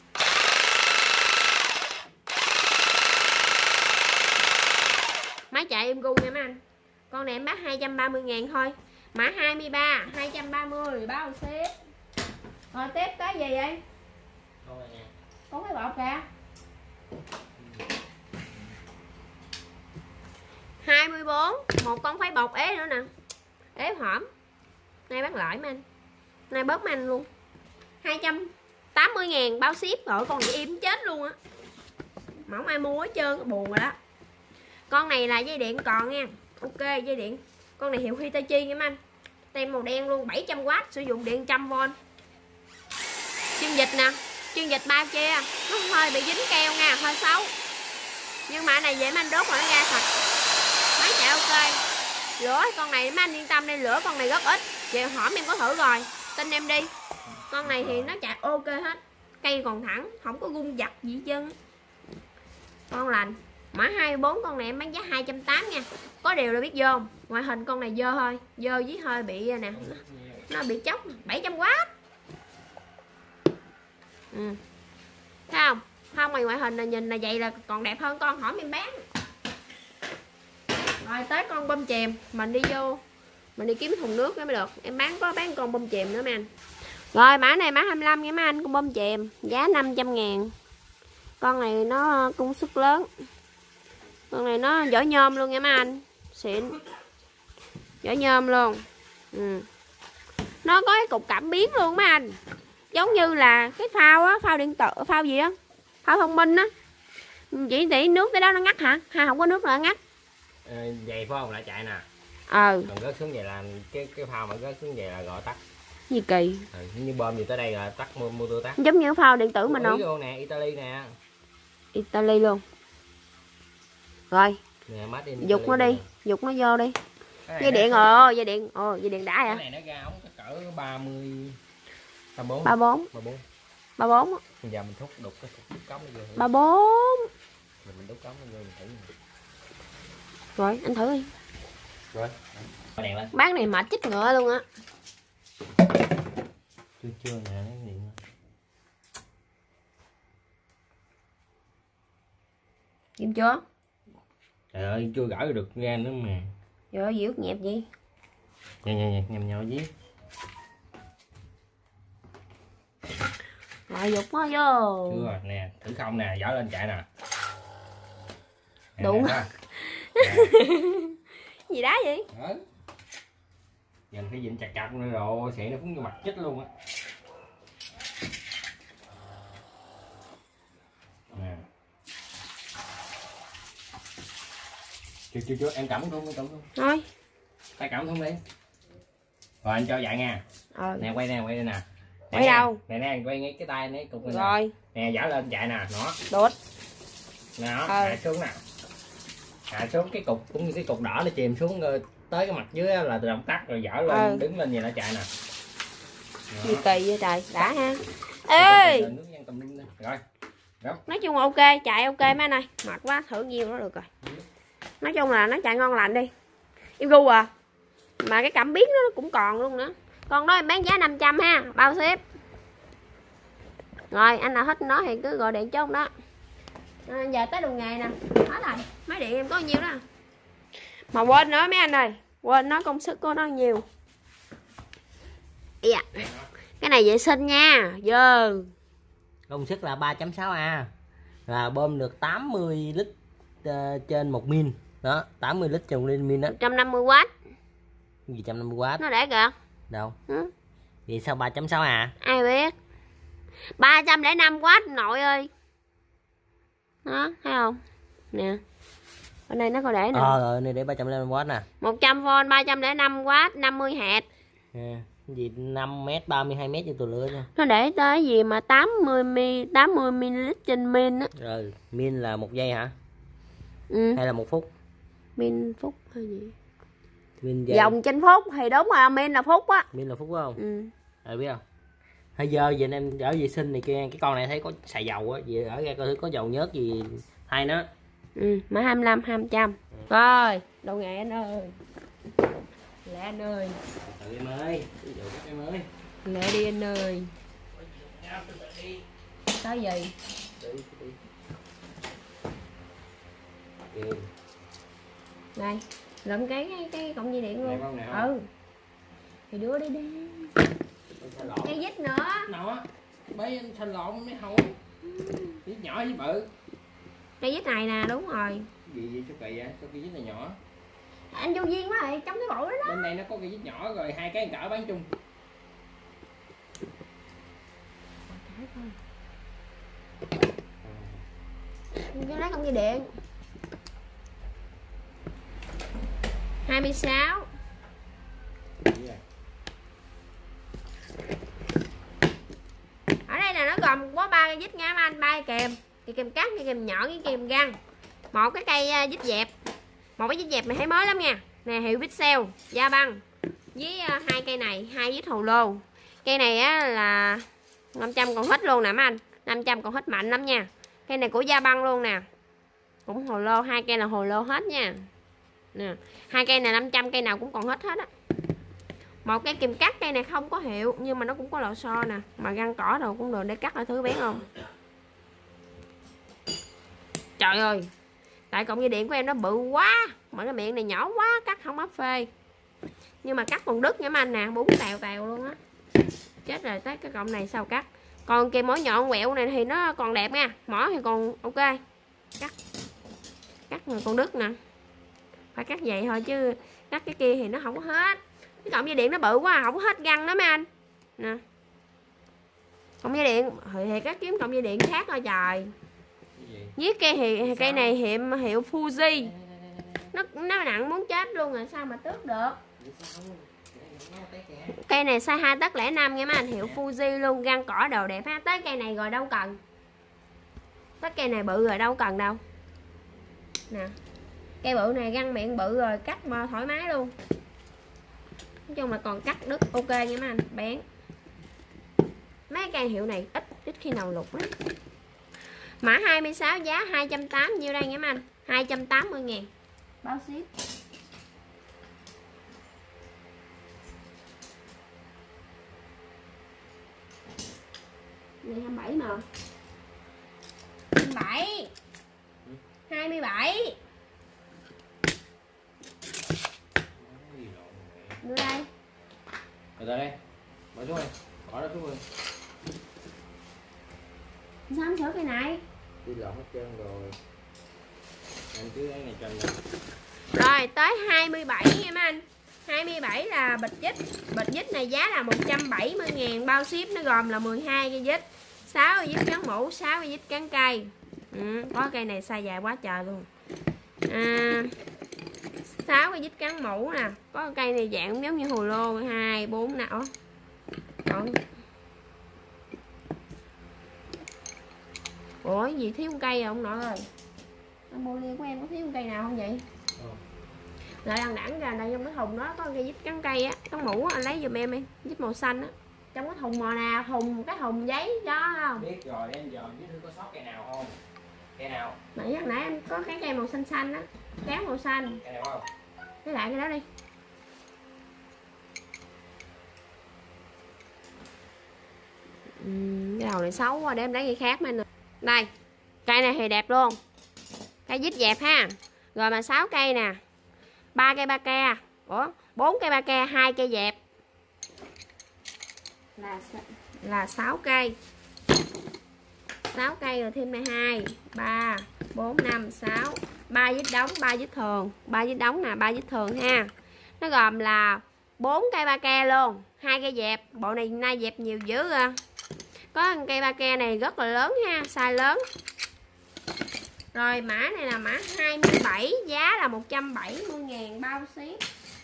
Máy chạy em gu nha mấy anh. Con này em bán 230.000 thôi. Mã 23, 230 bao ship. Rồi tiếp cái gì vậy? Có cái bọt kìa. 24, một con phái bột ế nữa nè. Ế hổm. Nay bán lại mấy anh. Nay bớt mấy anh luôn. 280.000 bao ship. Rồi con này im chết luôn á. Mà không ai mua hết trơn, buồn rồi đó. Con này là dây điện còn nha. Ok, dây điện. Con này hiệu Hitachi nha anh. Tem màu đen luôn, 700W, sử dụng điện 100V. Chân vịt nè, chân vịt 3 che. Nó hơi bị dính keo nha, hơi xấu. Nhưng mà này dễ mà anh đốt mà nó ra thật. Máy chạy ok. Lửa con này mấy anh yên tâm đi, lửa con này rất ít. Chị hỏi em có thử rồi, tin em đi. Con này thì nó chạy ok hết. Cây còn thẳng, không có gung giật gì hết trơn. Con lành. Mã 24 con này em bán giá 280 nha. Có điều là biết vô không? Ngoại hình con này dơ thôi, dơ với hơi bị nè. Nó bị chóc 700W. Thấy không? Không, ngoài ngoại hình là nhìn là vậy là còn đẹp hơn con hỏi em bán. Rồi tới con bơm chèm, mình đi vô mình đi kiếm thùng nước mới được. Em bán con bơm chèm nữa mấy anh. Rồi mã này mã 25 nha mấy anh, con bơm chèm giá 500.000. Con này nó công suất lớn. Con này nó vỏ nhôm luôn nha mấy anh. Xịn. Vỏ nhôm luôn. Nó có cái cục cảm biến luôn mấy anh. Giống như là cái phao á, phao điện tử, phao gì á, phao thông minh á. Chỉ để nước tới đó nó ngắt hả? Hay không có nước nữa ngắt? Vậy phải không, lại chạy nè. Còn rớt xuống vậy là cái phao mà rớt xuống vậy là gọi tắt. Gì kỳ. Như bơm gì tới đây là tắt motor tắt. Giống như phao điện tử mình không? Luôn nè, Italy nè. Italy luôn. Rồi. Nè, dục nó đi, dục nó vô đi. Dây điện dây điện đã hả? Cái này nó ra ống cỡ 30 34. 34 á. Giờ mình đục cống vô. 34. Mình đục cống vô mình thử. Rồi, anh thử đi. Rồi. đèn lên. Bác này mệt chết ngựa luôn á. Chưa nè, lấy điện. Kim chưa? Trời ơi, chưa gỡ được ra nữa mà. Trời ơi, gì ướt nhẹp gì? Nhầm nhau với. Rồi dục nó vô. Chưa nè, thử không nè, dở lên chạy nè. Đúng. Gì đá vậy? Dành phải dịnh chặt nữa rồi, xị nó cũng như mặt chết luôn á. Nè. Chưa, em cắm không, Thôi. tay cắm không đi. Rồi anh cho dạy nha. Nè quay đây nè. Quay đâu? Nè, quay ngay cái tay này cục này. Rồi. Nè dở lên chạy nè, nó. Đột. Nè, hạ xuống nè. Hạ xuống cái cục cũng như cái cục đỏ nó chìm xuống tới cái mặt dưới là tự động tắt rồi dở lên đứng lên vậy nó chạy nè. Gì kỳ vậy trời, đã ha. Ê. Rồi. Nói chung là ok, chạy ok mấy anh ơi. Mệt quá, thử nhiêu nó được rồi. Nói chung là nó chạy ngon lành đi. Em gu à. Mà cái cảm biến nó cũng còn luôn nữa. Con đó em bán giá 500 ha, bao ship. Rồi, anh nào thích nó thì cứ gọi điện cho ông đó. Giờ tới đồ nghề nè. Hết rồi, máy điện em có nhiêu đó. Mà quên nữa mấy anh ơi. Quên nói công sức của nó nhiều. Yeah. Cái này vệ sinh nha. Dơ. Công suất là 3.6A. Là bơm được 80 lít trên 1 min. Đó, 80 lít trên 1 min đó. 150W. Gì 150W? Nó để kìa. Đâu? Vậy sao 3.6A? Ai biết. 305W nội ơi. Đó, thấy không? Nè. Ở đây nó có để nè. Này để 305W nè. 100V 305W 50Hz. Gì 5m 32m cho tôi lựa nha. Nó để tới gì mà 80ml trên min á. Rồi, min là 1 giây hả? Hay là 1 phút? Min phút hay gì? Min giây. Vòng trên phút thì đúng rồi, min là phút á. Min là phút phải không? Rồi biết không? Hay giờ vậy em ở vệ sinh này kia, cái con này thấy có xài dầu á, vậy ở ra coi thử có dầu nhớt gì hay nó. Mà 25 200. Rồi, đồ nghề anh ơi. Lẹ anh ơi. Tự em ơi, em ơi. Lẹ đi anh ơi. Tới gì? Đây, lượm cái cọng dây điện luôn. Thì đưa đi đi. Cái vít nữa. Nó. Bấy anh xanh lộn mấy hậu. Vít nhỏ với bự. Cái vít này nè, đúng rồi. Gì vậy chú kỳ vậy? Sao cái vít này nhỏ? Anh vô duyên quá rồi, trong cái bộ đó đó. Bên này nó có cái vít nhỏ rồi 2 cái cỡ bán chung. Cái lấy công dây điện 26. Ở đây là nó gồm có 3 cây vít nha anh, 3 cây kìm cắt, cây kìm nhỏ với kìm găng. Một cái cây vít dẹp. Một cái vít dẹp này thấy mới lắm nha. Nè hiệu Vixel, da băng. Với 2 cây này, 2 vít hồ lô. Cây này á là 500 còn hết luôn nè mấy anh. 500 còn hết mạnh lắm nha. Cây này của da băng luôn nè. Cũng hồ lô, 2 cây là hồ lô hết nha. Nè, 2 cây này 500, cây nào cũng còn hết á. Một cái kìm cắt, cây này không có hiệu nhưng mà nó cũng có lò xo nè, mà găng cỏ đồ cũng được để cắt ở thứ biết không. Trời ơi, tại cọng dây điện của em nó bự quá mà cái miệng này nhỏ quá, cắt không áp phê. Nhưng mà cắt còn đứt nha mấy anh nè, bún tèo tèo luôn á. Chết rồi, tới cái cọng này sao cắt. Còn cây mỏ nhọn quẹo này thì nó còn đẹp nha, mỏ thì còn ok. Cắt rồi còn đứt nè, phải cắt vậy thôi chứ cắt cái kia thì nó không có hết. Cái cọng dây điện nó bự quá, không có hết găng đó mấy anh nè. Cọng dây điện thì các kiếm cọng dây điện khác thôi trời. Với cây này hiệu Fuji, nó nặng muốn chết luôn rồi, sao mà tước được. Cây này size 2 tấc 05 nha mấy anh, hiệu Fuji luôn, găng cỏ đồ đẹp ha. Tới cây này rồi đâu cần, tới cây này bự rồi đâu cần đâu nè. Cây bự này găng miệng bự rồi, cắt mà thoải mái luôn. Nói chung là còn cắt đứt ok nha mấy anh, bén. Mấy cây hiệu này ít khi nào lục lắm. Mã 26 giá 280 nhiêu đây nha mấy anh, 280.000 bao ship. Này 27 mà. 27. 27. Đưa đây. Rồi đây. Bỏ xuống đây. Bỏ đó xuống đi. Sao anh sửa cây này? Đi lộn hết trơn rồi. Anh cứ cái này trơn rồi. Rồi tới 27 nha mấy anh. 27 là bịch dít. Bịch dít này giá là 170.000, bao ship nó gồm là 12 cây dít, 6 cây dít cán mũ, 6 cây dít cán cây. Có cây này size dài quá trời luôn. 6 cây dít cán mũ nè. Có cây này dạng giống như hồ lô 2, 4 nào. Còn ủa gì thiếu một cây rồi ông nội ơi. Anh mua lia của em có thiếu một cây nào không vậy? Lại đằng đẵng ra đây trong cái thùng đó có cây dít cắn cây á, cắn mũ á, anh lấy giùm em đi, dít màu xanh á. Trong cái thùng màu nào, cái thùng giấy đó không? Biết rồi, để em dòm chứ thử có sót cây nào không? Cây nào? Nãy em có cái cây màu xanh xanh á, kéo màu xanh. Cây nào không? Lấy lại cái đó đi. Cái đầu này xấu quá, để em lấy cây khác mà. Đây, cây này thì đẹp luôn. Cây dít dẹp ha. Rồi mà 6 cây nè. 3 cây ba ke. Ủa, 4 cây ba ke, 2 cây dẹp. Là 6 cây. 6 cây rồi thêm này 2, 3, 4, 5, 6. 3 dít đóng, 3 dít thường. 3 dít đóng nè, 3 dít thường ha. Nó gồm là 4 cây ba ke luôn, 2 cây dẹp. Bộ này nay dẹp nhiều dữ à. Có cây ba ke này rất là lớn ha, size lớn. Rồi mã này là mã 27, giá là 170.000, bao ship.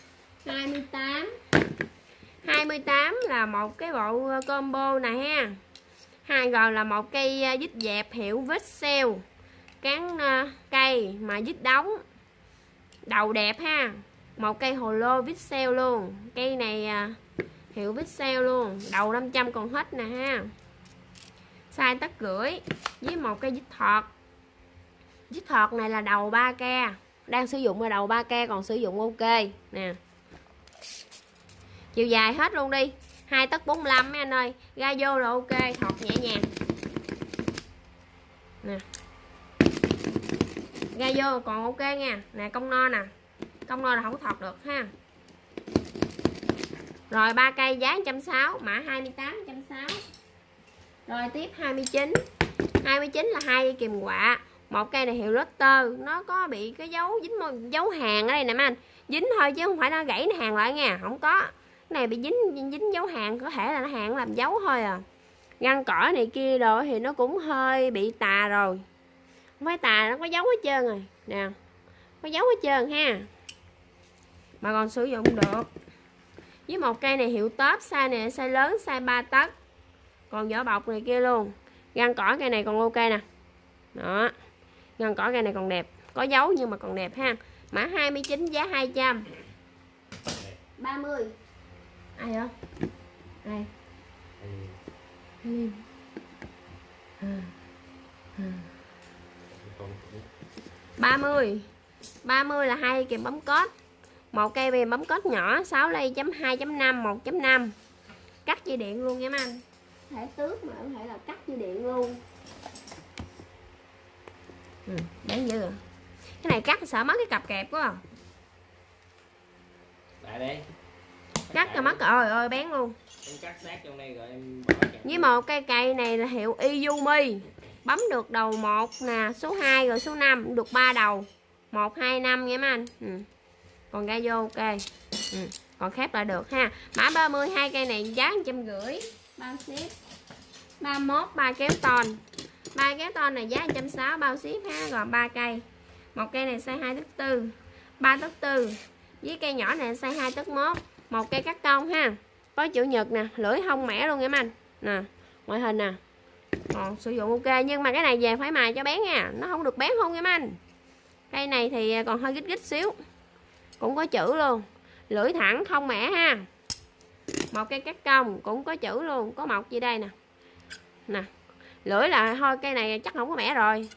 28 là một cái bộ combo này ha. Rồi là một cây dít dẹp hiệu Vixel, cán cây mà dít đóng, đầu đẹp ha. Một cây hồ lô Vixel luôn, cây này hiệu Vixel luôn, đầu 500 còn hết nè ha. Size tấc rưỡi với một cây dít thọt. Dít thọt này là đầu 3 ke, đang sử dụng là đầu 3 ke, còn sử dụng ok nè. Chiều dài hết luôn đi, 2 tấc 45 mấy anh ơi, ra vô là ok, thọt nhẹ nhàng nè, ra vô còn ok nha. Nè công no nè, công no là không có thọt được ha. Rồi 3 cây giá 160, mã 28 160. Rồi tiếp 29 là 2 cây kìm quạ. Một cây này hiệu Lotter, nó có bị cái dấu dính dấu hàng ở đây nè mấy anh, dính thôi chứ không phải nó gãy nó hàng lại nha, không có. Cái này bị dính dấu hàng, có thể là nó hàng làm dấu thôi à. Găng cỏ này kia rồi thì nó cũng hơi bị tà rồi, không phải tà, nó có dấu hết trơn rồi nè, có dấu hết trơn ha, mà còn sử dụng được. Với một cây này hiệu top, size này size lớn, size 3 tấc, còn vỏ bọc này kia luôn. Găng cỏ cây này còn ok nè, đó, găng cỏ cây này còn đẹp, có dấu nhưng mà còn đẹp ha. Mã 29 giá 200. 30 ai vậy? Ai? 30 là 2 kìm bấm code. Một cây bìm bấm code nhỏ 6 ly chấm 2.5 1.5. Cắt dây điện luôn nha mấy anh. Có thể tước mà có thể là cắt dây điện luôn. Đáng dữ à. Cái này cắt sợ mất cái cặp kẹp quá à. Lại đây. Cắt cho mất rồi ơi bén luôn. Em cắt sát trong đây rồi em bỏ với một cây cây này là hiệu Izumi, bấm được đầu 1 nè, số 2 rồi số 5, được 3 đầu 1, 2, 5 nha mấy anh. Còn ra vô ok. Còn khép lại được ha. Mã 30 hai cây này giá 150, bao ship. 31 3 kéo ton. 3 kéo ton này giá 160 bao ship ha, gồm 3 cây. Một cây này size 2 tấc 4, 3 tấc 4. Với cây nhỏ này size 2 tấc 1. Một cây cắt tông ha. Có chữ nhật nè, lưỡi hông mẻ luôn nha mấy anh. Nè, ngoại hình nè. Còn sử dụng ok, nhưng mà cái này về phải mài cho bén nha, nó không được bén không nha mấy anh. Cây này thì còn hơi gít xíu. Cũng có chữ luôn. Lưỡi thẳng không mẻ ha. Một cây cắt cong cũng có chữ luôn, có mọc gì đây nè. Nè. Lưỡi là thôi cây này chắc không có mẻ rồi.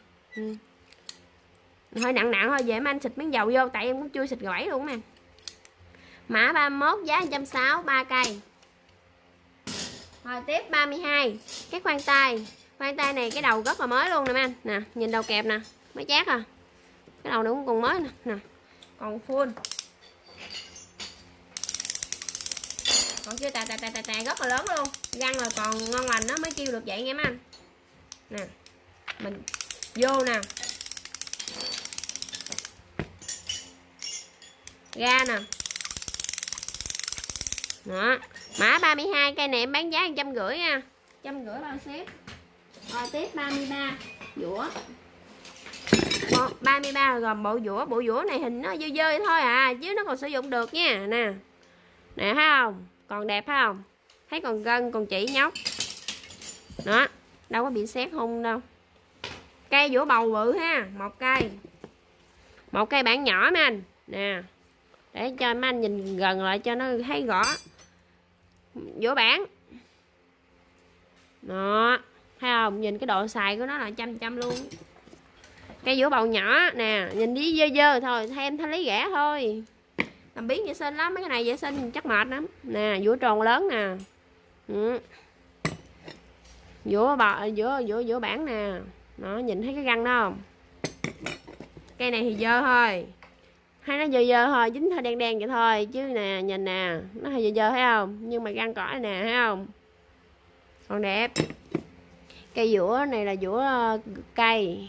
Hơi nặng nặng thôi, về mấy anh xịt miếng dầu vô, tại em cũng chưa xịt gỏi luôn nè. Mã 31 giá 160, 3 cây. Rồi tiếp 32 cái khoan tay. Khoan tay này cái đầu rất là mới luôn nè mấy anh. Nè, nhìn đầu kẹp nè, mới chát à. Cái đầu này cũng còn mới nè, còn full. Còn chưa tà rất là lớn luôn. Răng là còn ngon lành nó mới kêu được vậy nghe mấy anh. Nè. Mình vô nè. Ra nè. Đó. Mã 32 cây này em bán giá 150 nha. 150 bao ship. Rồi tiếp 33 dũa. 33 là gồm bộ dũa này hình nó dơ dơ thôi à, chứ nó còn sử dụng được nha. Nè. Nè thấy không? Còn đẹp thấy không? Thấy còn gân còn chỉ nhóc. Đó, đâu có bị xét hung đâu. Cây dũa bầu bự ha, một cây. Một cây bản nhỏ mấy anh. Nè. Để cho mấy anh nhìn gần lại cho nó thấy rõ. Dũa bản. Đó, thấy không? Nhìn cái độ xài của nó là trăm luôn. Cây dũa bầu nhỏ nè, nhìn đi dơ dơ thôi, thay em thanh lý rẻ thôi. Làm biến vệ sinh lắm, mấy cái này vệ sinh chắc mệt lắm. Nè, dũa tròn lớn nè. Dũa bản nè. Đó, nhìn thấy cái răng đó không? Cây này thì dơ thôi. Hay nó dơ thôi, dính hơi đen đen vậy thôi. Chứ nè, nhìn nè, nó hơi dơ thấy không? Nhưng mà răng cỏ nè, thấy không? Còn đẹp. Cây dũa này là dũa cây.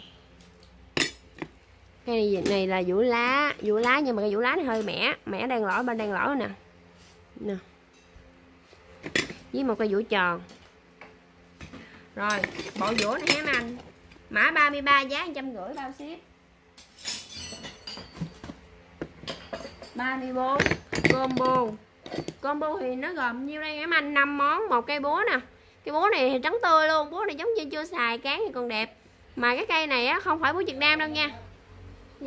Cây này là dũa lá nhưng mà cái dũa lá này hơi mẻ đang lỗi bên đang lỗi nè. Nè. Với một cây dũa tròn. Rồi, bộ dũa này hả anh? Mã 33 giá 150 bao ship. 34 combo thì nó gồm nhiêu đây em anh? 5 món, một cây búa nè. Cái búa này thì trắng tươi luôn, búa này giống như chưa xài, cán thì còn đẹp. Mà cái cây này á không phải búa Việt Nam đâu nha. Gì?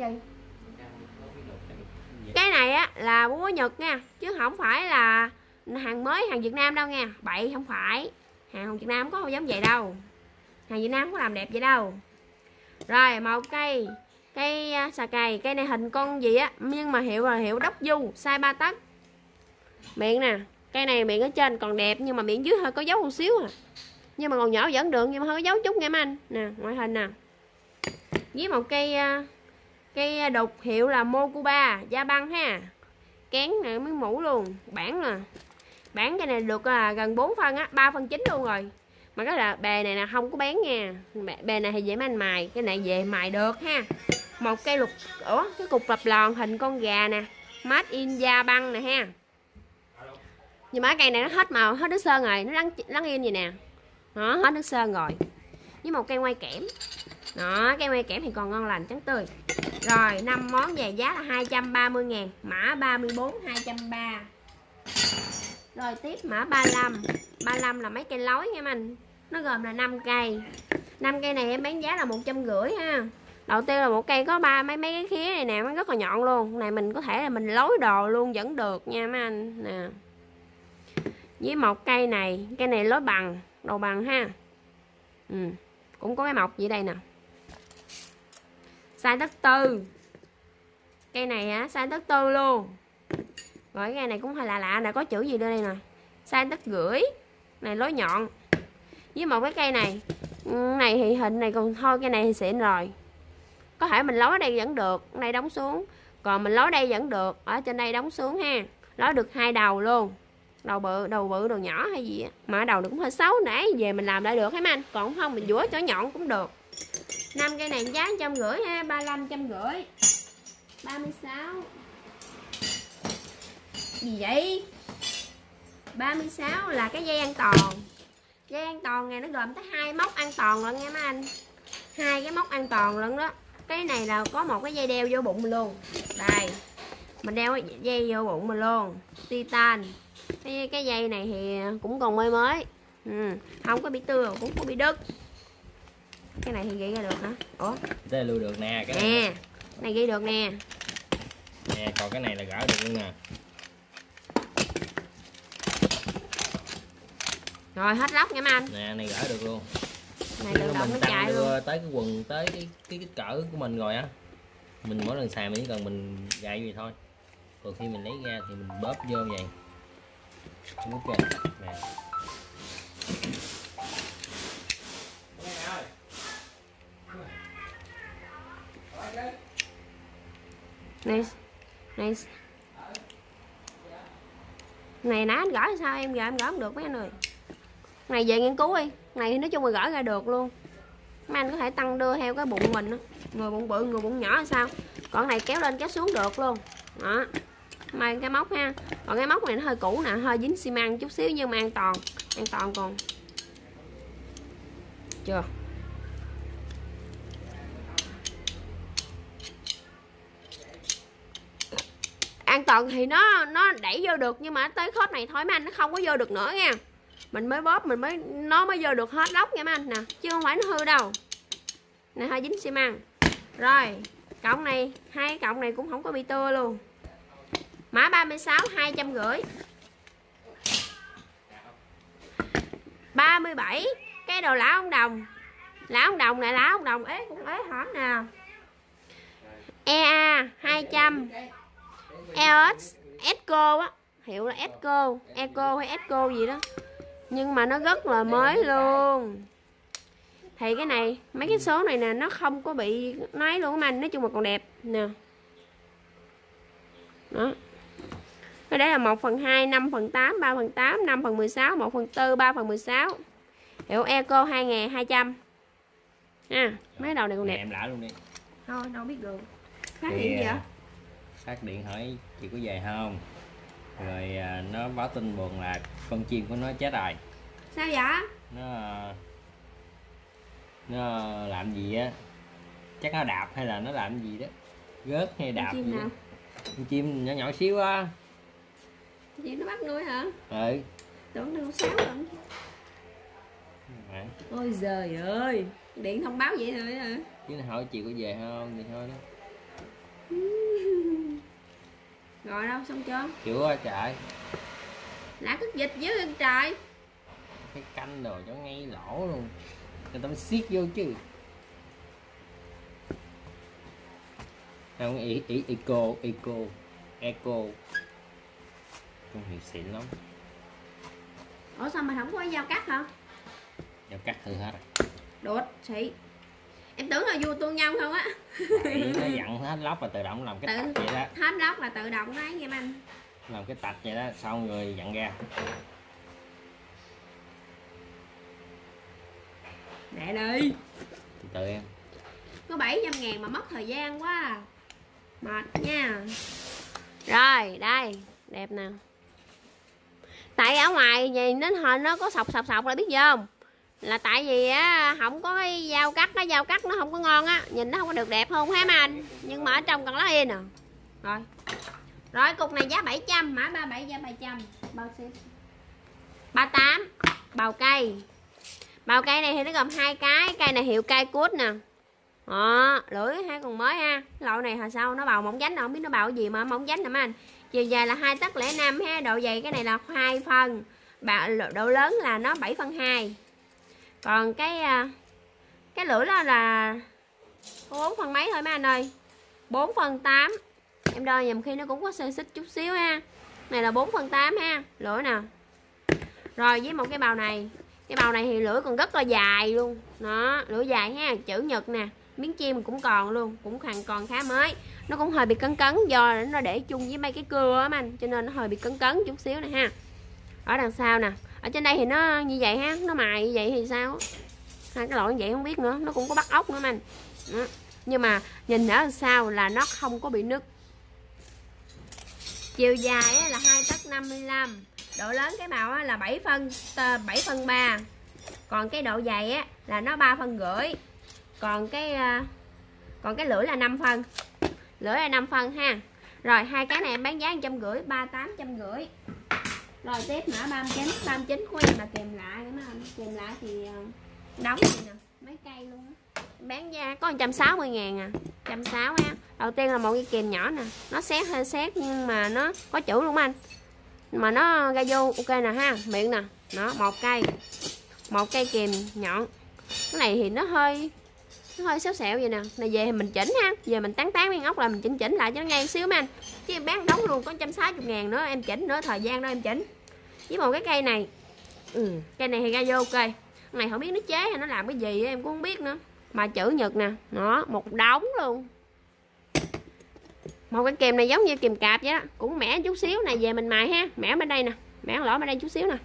Cái này á là búa Nhật nha, chứ không phải là hàng mới hàng Việt Nam đâu nha. Bậy không phải. Hàng Việt Nam không có giống vậy đâu. Hàng Việt Nam không có làm đẹp vậy đâu. Rồi một cây xà cày, cây này hình con gì á, nhưng mà hiệu là hiệu đốc du, size 3 tấc. Miệng nè, cây này miệng ở trên còn đẹp nhưng mà miệng dưới hơi có dấu một xíu à. Nhưng mà còn nhỏ vẫn được nhưng mà hơi có dấu chút nha mấy anh. Nè, ngoại hình nè. Với một cây đục hiệu là Mokuba, da băng ha. Kén này miếng mũ luôn, bản nè. Bản cây này được gần 4 phân á, 3 phân 9 luôn rồi. Mà cái là bề này là không có bán nha. Bề này thì dễ mấy anh mài, cái này về mài được ha. Một cây lục, cái cục lập lòn hình con gà nè, made in da băng nè ha. Nhưng mà cái cây này nó hết màu, hết nước sơn rồi, nó lắng in vậy nè. Đó, hết nước sơn rồi. Với một cây quay kẽm. Đó, cây quay kẽm thì còn ngon lành trắng tươi. Rồi, 5 món về giá là 230.000, mã 34 230. Rồi tiếp mã 35. 35 là mấy cây lối nha anh. Nó gồm là 5 cây. 5 cây này em bán giá là 150 ha. Đầu tiên là một cây có mấy cái khía này nè, nó rất là nhọn luôn. Này mình có thể là mình lối đồ luôn vẫn được nha mấy anh nè. Với một cây này lối bằng, đầu bằng ha. Cũng có cái mọc gì đây nè. Size tất tư. Cây này á, size tất tư luôn. Rồi cái này cũng hơi lạ nè, có chữ gì đây nè. Size tất rưỡi. Này lối nhọn. Với một cái cây này thì hình này còn thôi, cây này thì xịn rồi. Có thể mình lối đây vẫn được, này đóng xuống. Còn mình lối đây vẫn được, ở trên đây đóng xuống ha. Lối được 2 đầu luôn. Đầu bự, đầu nhỏ hay gì á. Mà đầu nó cũng hơi xấu, nãy về mình làm lại được hết anh. Còn không mình vũa chỗ nhọn cũng được. 5 cây này giá 150 ha, 35 150. 36. Gì vậy? 36 là cái dây an toàn. Dây an toàn này nó gồm tới 2 móc an toàn lận nha mấy anh. 2 cái móc an toàn lận đó. Cái này là có một cái dây đeo vô bụng mình luôn. Đây. Mình đeo cái dây vô bụng mình luôn. Titan. Cái dây này thì cũng còn mới. Không có bị tưa, cũng không bị đứt. Cái này thì ghi ra được hả? Ủa? Đây lưu được nè, cái nè. Này ghi được nè. Nè, còn cái này là gỡ được luôn nè. Rồi hết lóc nha mấy anh. Nè, này gỡ được luôn. Này tự động nó chạy luôn. Tới cái quần, tới cái kích cỡ của mình rồi á. Mình mỗi lần xài mình chỉ cần mình gậy vậy thôi. Còn khi mình lấy ra thì mình bóp vô vậy. Nè. Này ná anh gõ sao em, giờ em gõ không được mấy anh ơi. Này về nghiên cứu đi, này nói chung là gõ ra được luôn. Mấy anh có thể tăng đưa theo cái bụng mình đó. Người bụng bự, người bụng nhỏ là sao. Còn này kéo lên kéo xuống được luôn. Đó. May cái móc ha. Còn cái móc này nó hơi cũ nè, hơi dính xi măng chút xíu nhưng mà an toàn còn. Chưa. An toàn thì nó đẩy vô được, nhưng mà tới khớp này thôi mấy anh, nó không có vô được nữa nha. Mình mới bóp nó mới vô được hết lóc nha mấy anh nè, chứ không phải nó hư đâu. Này hơi dính xi măng. Rồi cọng này, hai cọng này cũng không có bị tưa luôn. Mã 36 250. 37 cái đồ lão ông đồng. Lão ông đồng này, lão ông đồng ế cũng ế hỏng nè. EA 200. EOS Eco á, hiệu là Eco hay Eco gì đó. Nhưng mà nó rất là mới luôn. Thì cái này, mấy cái số này nè, nó không có bị nói luôn anh, nói chung là còn đẹp nè. Đó. Cái đấy là 1/2, 5/8, 3/8, 5/16, 1/4, 3/16. Hiệu Eco 2200. Ha, mấy đầu này còn đẹp. Em lạ luôn đi. Thôi, đâu biết được. Phát điện gì vậy? Phát điện hỏi chị có về không? Rồi nó báo tin buồn là con chim của nó chết rồi. Sao vậy? Nó làm gì á, chắc nó đạp hay là nó làm gì đó, rớt hay đạp gì đó. Con chim nhỏ nhỏ xíu á. Chim nó bắt nuôi hả? Ừ. Tưởng nó sáu rồi. Ôi giời ơi, điện thông báo vậy thôi hả? Chứ nó hỏi chị có về không thì thôi đó. Rồi đâu, xong chưa? Chưa trời. Lạ cất dịch với anh trời. Cái canh đồ cho ngay lỗ luôn, người ta mới siết vô chứ. Không, Eco con hiệu xịn lắm. Ủa sao mà không có dao cắt hả? Dao cắt hư hết rồi. Đột xị. Em tưởng là vua tuôn nhau không á. Nó dặn hết lóc là tự động làm cái tạch vậy đó. Hết lóc là tự động đấy nghe anh. Làm cái tạch vậy đó, xong rồi dặn ra. Để đi. Từ từ em. Có 700.000 mà mất thời gian quá à. Mệt nha. Rồi đây, đẹp nè. Tại ở ngoài nhìn đến hình nó có sọc là biết gì không? Là tại vì á không có cái dao cắt, nó dao cắt nó không có ngon á, nhìn nó không có được đẹp không hả mấy anh? Nhưng mà ở trong còn lá in à. Rồi cục này giá 700, mã 37 giá 700. Bao xếp 38 bào cây. Bào cây này thì nó gồm hai cái, cây này hiệu cây cút nè. Đó, lưỡi hai còn mới ha. Loại này hồi sau nó bào mỏng dánh, không biết nó bào cái gì mà mỏng dánh nè mấy anh. Chiều dài là 2 tấc 05 ha, độ dày cái này là 2 phân. Độ lớn là nó 7/2. Còn cái lưỡi đó là 4 phân mấy thôi mấy anh ơi. 4/8. Em đo nhầm khi nó cũng có xê xích chút xíu ha. Này là 4/8 ha, lưỡi nè. Rồi với một cái bào này. Cái bào này thì lưỡi còn rất là dài luôn. Đó, lưỡi dài ha, chữ nhật nè. Miếng chim cũng còn luôn, cũng còn khá mới. Nó cũng hơi bị cấn do nó để chung với mấy cái cưa á anh, cho nên nó hơi bị cấn chút xíu nè ha. Ở đằng sau nè, ở trên đây thì nó như vậy ha, nó mài như vậy thì sao? Hai cái loại như vậy không biết nữa, nó cũng có bắt ốc nữa anh. Nhưng mà nhìn ở đằng sau là nó không có bị nứt. Chiều dài là 2 tấc 55. Độ lớn cái màu là 7/3. Còn cái độ dày á là nó 3,5. Còn cái lưỡi là 5 phân. Lưỡi là 5 phân ha. Rồi hai cái này em bán giá 150, 3850. Rồi tiếp mã 39 của em là kèm lại nữa anh. Kèm lại thì đóng này nè, mấy cây luôn á. Bán giá có 160.000 à. 160 ha. Đầu tiên là một cái kèm nhỏ nè, nó xét hơi xét nhưng mà nó có chữ luôn anh. Mà nó ra vô ok nè ha, miệng nè. Nó một cây kìm nhọn. Cái này thì nó hơi xéo xẹo vậy nè. Này về thì mình chỉnh ha, về mình tán miếng ốc là mình chỉnh lại cho nó ngay xíu mấy anh. Chứ em bán đóng luôn có 160.000 nữa, em chỉnh nữa, thời gian đó em chỉnh. Với một cái cây này. Cây này thì ra vô ok. Cái này không biết nó chế hay nó làm cái gì em cũng không biết nữa. Mà chữ nhật nè, nó một đống luôn. Một cái kìm này giống như kìm cạp vậy đó, cũng mẻ chút xíu này, về mình mài ha. Mẻ bên đây nè, mẻ lỗ bên đây chút xíu nè.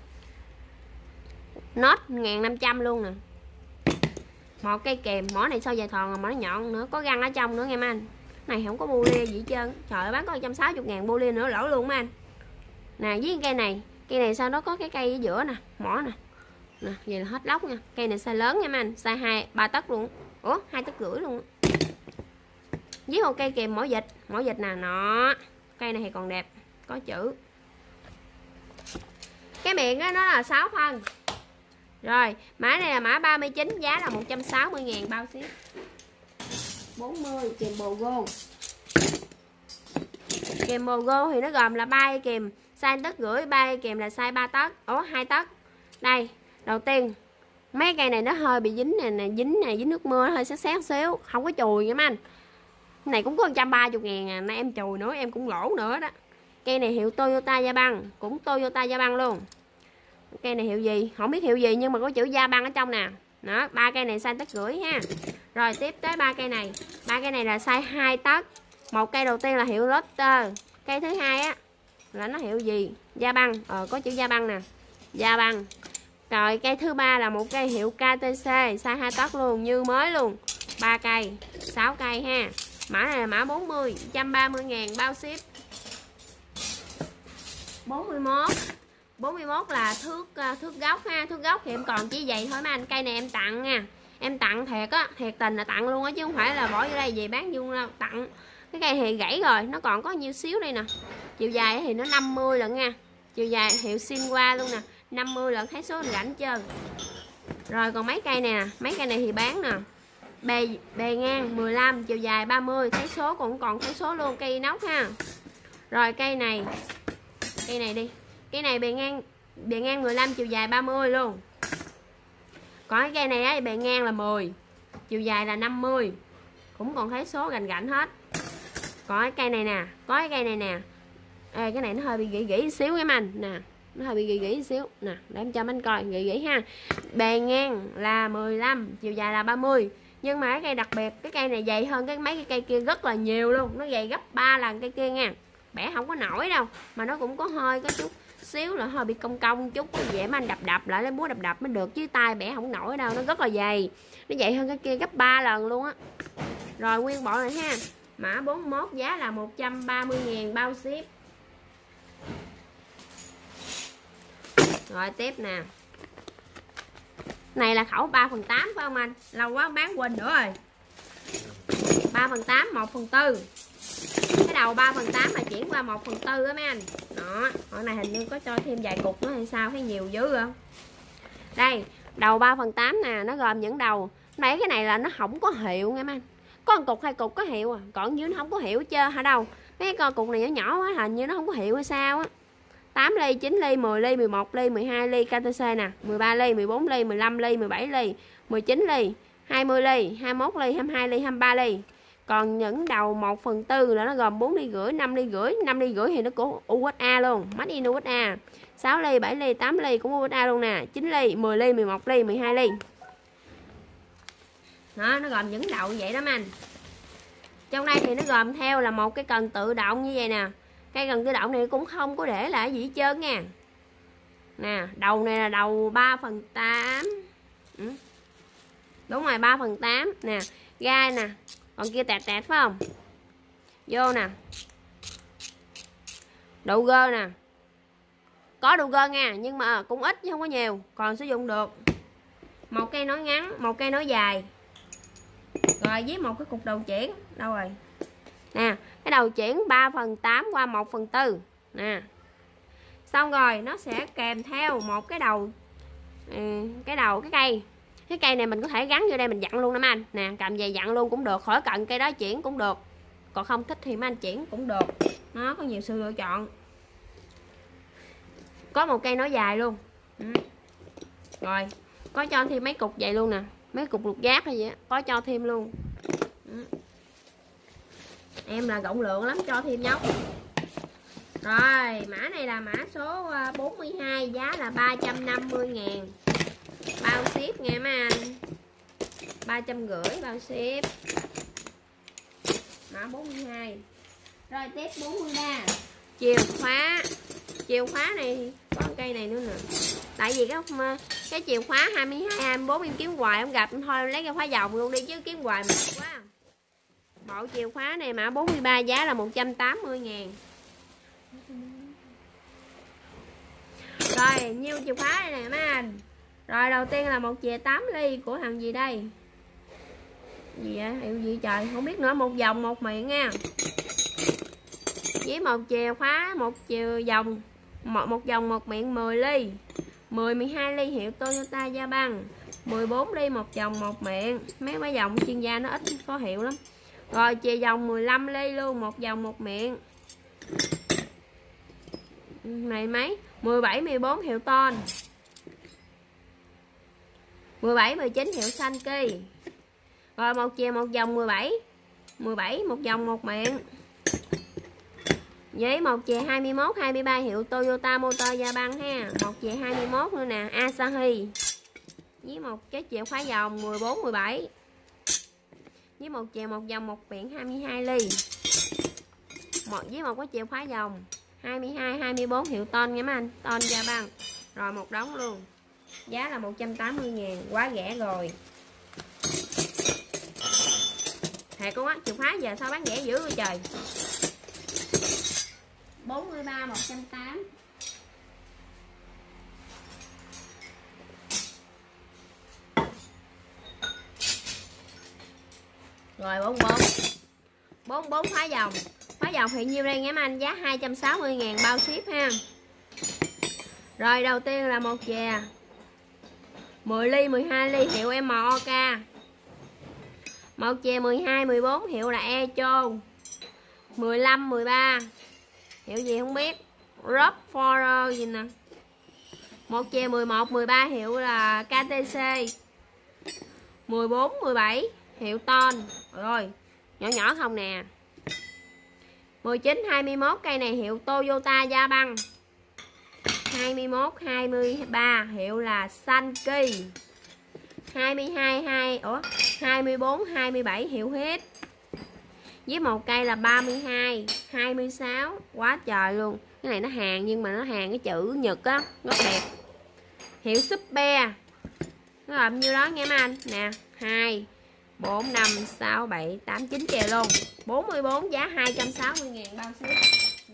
Nốt 1500 luôn nè. Một cây kìm, mỏ này sau dài thòn, mỏ nó nhọn nữa, có găng ở trong nữa nghe mấy anh. Này không có bu lia gì hết trơn. Trời ơi, bán có 160.000 bu lia nữa, lỗ luôn mấy anh. Nè, với cây này sau đó có cái cây ở giữa nè, mỏ nè. Nè, vậy là hết lóc nha. Cây này size lớn nha mấy anh, size 3 tấc luôn. Ủa, 2 tấc rưỡi luôn. Với một cây kìm mỏ vịt nè, nó. Cây này thì còn đẹp, có chữ. Cái miệng á, nó là 6 phân. Rồi, mã này là mã 39, giá là 160.000 bao ship. 40 kìm bồ gô. Kìm bồ gô thì nó gồm là 3 cây kìm, size tấc rưỡi, 3 cây kìm là size 3 tấc, 2 tấc. Đây, đầu tiên mấy cây này nó hơi bị dính nè, dính nước mưa nó hơi xét xíu, không có chùi nha mấy anh. Cái này cũng có 130.000 à, nay em chùi nữa em cũng lỗ nữa đó. Cây này hiệu Toyota Gia Băng, cũng Toyota Gia Băng luôn. Cây này hiệu gì không biết hiệu gì nhưng mà có chữ Gia Băng ở trong nè. Đó, 3 cây này size tấc rưỡi ha. Rồi tiếp tới 3 cây này. 3 cây này là size 2 tấc. Một cây đầu tiên là hiệu Lotte, cây thứ hai á là nó hiệu gì? Gia Băng, có chữ Gia Băng nè. Gia Băng. Rồi cây thứ ba là một cây hiệu KTC, size 2 tấc luôn, như mới luôn. 3 cây, 6 cây ha. Mã này là mã 40, 130.000 bao ship. 41 là thước gốc ha. Thước gốc thì em còn chỉ vậy thôi mấy anh. Cây này em tặng nha. Em tặng thiệt á, thiệt tình là tặng luôn á chứ không phải là bỏ vô đây về bán dung đâu, tặng. Cái cây thì gãy rồi, nó còn có nhiêu xíu đây nè. Chiều dài thì nó 50 lận nha. Chiều dài hiệu Sinwa luôn nè, 50 lận, thấy số rảnh trơn. Rồi còn mấy cây nè, mấy cây này thì bán nè. Bề ngang 15, chiều dài 30, thấy số cũng còn thấy số luôn, cây inox ha. Rồi cây này đi. Cây này bề ngang 15, chiều dài 30 luôn. Còn cái cây này ấy, bề ngang là 10, chiều dài là 50, cũng còn thấy số gành hết. Còn cái cây này nè, Ê, cái này nó hơi bị gỉ xíu em anh nè, nó hơi bị gỉ xíu nè, để em cho anh coi gỉ ha. Bề ngang là 15, chiều dài là 30. Nhưng mà cái cây đặc biệt, cái cây này dày hơn mấy cái cây kia rất là nhiều luôn, nó dày gấp 3 lần cây kia nha. Bẻ không có nổi đâu, mà nó cũng có hơi có chút xíu là hơi bị cong chút, vậy mà anh đập lại lấy búa đập mới được, chứ tay bẻ không nổi đâu, nó rất là dày, nó dày hơn cái kia gấp 3 lần luôn á. Rồi nguyên bộ này ha, mã 41, giá là 130.000 bao ship. Rồi tiếp nè, này là khẩu 3/8 phải không anh? Lâu quá bán quên nữa rồi. 3/8, 1/4. Cái đầu 3/8 mà chuyển qua 1/4 á mấy anh. Đó, hồi này hình như có cho thêm vài cục nữa hay sao, thấy nhiều dữ không? Đây, đầu 3/8 nè, nó gồm những đầu. Nãy cái này là nó không có hiệu nghe mấy anh. Có 1 cục 2 cục có hiệu à, còn dưới nó không có hiệu chưa hả đâu. Mấy con cục này nhỏ quá, hình như nó không có hiệu hay sao á. 8 ly, 9 ly, 10 ly, 11 ly, 12 ly KTC nè, 13 ly, 14 ly, 15 ly, 17 ly, 19 ly, 20 ly, 21 ly, 22 ly, 23 ly. Còn những đầu 1/4 là nó gồm 4 ly rưỡi, 5 ly rưỡi, 5 ly rưỡi thì nó của USA luôn, made in USA. 6 ly, 7 ly, 8 ly cũng USA luôn nè, 9 ly, 10 ly, 11 ly, 12 ly. Đó, nó gồm những đầu vậy đó anh. Trong đây thì nó gồm theo là một cái cần tự động như vậy nè. Cây cần tự động này cũng không có để lại gì hết trơn nha. Nè, đầu này là đầu 3/8. Đúng rồi, 3/8 nè, gai nè. Còn kia tẹt phải không? Vô nè. Đầu gơ nè. Có đầu gơ nha, nhưng mà cũng ít chứ không có nhiều, còn sử dụng được. Một cây nối ngắn, một cây nối dài. Rồi với một cái cục đầu chuyển. Đâu rồi? Nè, cái đầu chuyển 3/8 qua 1/4 nè. Xong rồi nó sẽ kèm theo một cái đầu cái cây. Cái cây này mình có thể gắn vô đây mình dặn luôn đó mấy anh. Nè, cầm về dặn luôn cũng được, khỏi cận cây đó chuyển cũng được. Còn không thích thì mấy anh chuyển cũng được. Nó có nhiều sự lựa chọn. Có một cây nối dài luôn. Rồi, có cho thêm mấy cục vậy luôn nè, mấy cục lục giác hay gì á, có cho thêm luôn. Em là rộng lượng lắm, cho thêm nhóc. Rồi, mã này là mã số 42, giá là 350.000 bao ship nghe mấy anh. 350 bao ship. Mã 42. Rồi tiếp 43. Chìa khóa này có cây này nữa nè. Tại vì cái chìa khóa 22, 24 em kiếm hoài không gặp, thôi em lấy cái khóa vòng luôn đi chứ kiếm hoài mệt quá. Bộ chìa khóa này mã 43 giá là 180.000. Rồi nhiêu chìa khóa này nè mấy anh. Rồi đầu tiên là một chìa 8 ly của thằng gì đây? Gì vậy? Hiệu gì trời, không biết nữa. Một vòng một miệng nha. Với một chìa khóa, một chìa vòng, một vòng một miệng 10 ly. 10, 12 ly hiệu Toyota Gia Băng. 14 ly một vòng một miệng. Mấy vòng chuyên gia nó ít có hiệu lắm. Rồi chìa vòng 15 ly luôn, một vòng một miệng. Này mấy? 17, 14 hiệu Ton. 17, 19 hiệu Sankey. Rồi một chìa một vòng 17. 17 một vòng một miệng. Với một chìa 21, 23 hiệu Toyota Motor Gia Băng ha. Một chìa 21 nữa nè, Asahi. Với một cái chìa khóa vòng 14, 17. Với một chìa một vòng một miệng 22 ly. Với một cái chìa khóa vòng 22, 24 hiệu Ton nha mấy anh. Ton Gia Băng. Rồi một đống luôn. Giá là 180.000, quá rẻ rồi. Thiệt con á, chìa khóa giờ sao bán rẻ dữ vậy trời. 43 180. Rồi 44. 44 khóa vòng. Khóa vòng thì nhiêu đây nghe anh, giá 260.000 bao ship ha. Rồi đầu tiên là một chè 10 ly 12 ly hiệu MOK. Một chè 12 14 hiệu là Echo. 15 13 hiệu gì không biết, Rob Forer gì nè. Một chè 11 13 hiệu là KTC. 14 17 hiệu Ton. Rồi nhỏ nhỏ không nè. 19 21 cây này hiệu Toyota Gia Băng. 21 23 hiệu là Sankey. 24 27 hiệu Hit. Với một cây là 32 26, quá trời luôn. Cái này nó hàng nhưng mà nó hàng cái chữ Nhật á, rất đẹp. Hiệu Super. Nó là nhiêu đó nghe mấy anh nè. 2 4 5 6 7 8 9 chè luôn. 44 giá 260.000 bao ship nè.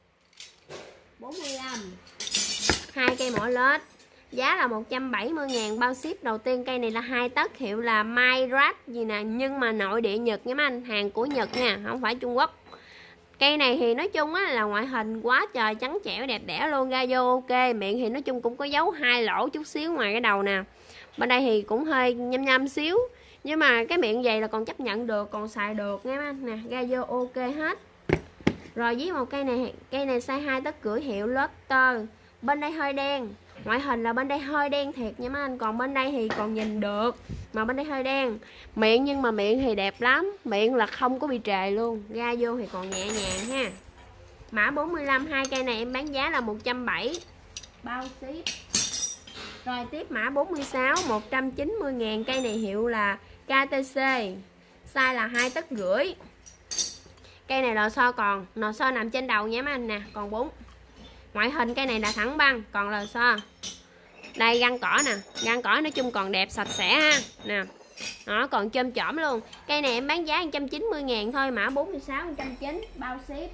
45 hai cây mỗi lết giá là 170.000 bao ship. Đầu tiên cây này là 2 tấc hiệu là Myrat gì nè, nhưng mà nội địa Nhật nha mấy anh, hàng của Nhật nha, không phải Trung Quốc. Cây này thì nói chung á là ngoại hình quá trời trắng trẻo đẹp đẽ luôn, ra vô ok. Miệng thì nói chung cũng có dấu 2 lỗ chút xíu ngoài cái đầu nè. Bên đây thì cũng hơi nhăm nhăm xíu, nhưng mà cái miệng vậy là còn chấp nhận được, còn xài được nha mấy anh nè, ra vô ok hết. Rồi với một cây này size 2 tấc rưỡi hiệu Lotter. Bên đây hơi đen, ngoại hình là bên đây hơi đen thiệt nha mấy anh, còn bên đây thì còn nhìn được, mà bên đây hơi đen. Miệng nhưng mà miệng thì đẹp lắm, miệng là không có bị trề luôn, ra vô thì còn nhẹ nhàng ha. Mã 45 hai cây này em bán giá là 170 bao ship. Rồi tiếp mã 46 190.000 cây này hiệu là KTC, size là 2 tấc rưỡi. Cây này lò xo còn, lò xo nằm trên đầu nha mấy anh nè, còn 4. Ngoại hình cây này là thẳng băng, còn lò xo. Đây găng cỏ nè, găng cỏ nói chung còn đẹp sạch sẽ ha nè. Nó còn chôm chỏm luôn. Cây này em bán giá 190.000 thôi, mã 46 190 bao ship.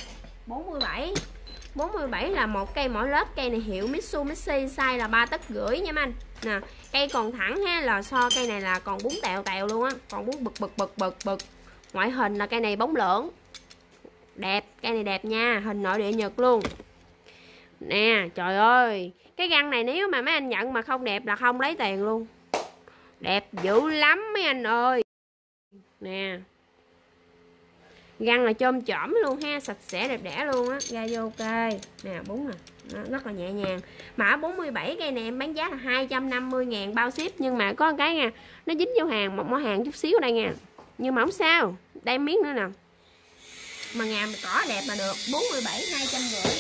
47 là một cây mỗi lớp. Cây này hiệu Mitsubishi, size là 3 tấc rưỡi nha anh nè. Cây còn thẳng ha, lò xo cây này là còn bún tèo tèo luôn á, còn bún bực. Ngoại hình là cây này bóng lưỡng đẹp, cây này đẹp nha, hình nội địa Nhật luôn nè. Trời ơi, cái găng này nếu mà mấy anh nhận mà không đẹp là không lấy tiền luôn, đẹp dữ lắm mấy anh ơi nè. Găng là chôm chỏm luôn ha, sạch sẽ đẹp đẽ luôn á, ra vô ok nè. Bún nè, nó rất là nhẹ nhàng. Mã 47 cây này em bán giá là 250.000 bao ship, nhưng mà có một cái nha, nó dính vô hàng, một mỏ hàng chút xíu đây nha, nhưng mà không sao, đây miếng nữa nè, mà ngàm cỏ đẹp mà được. 47 250.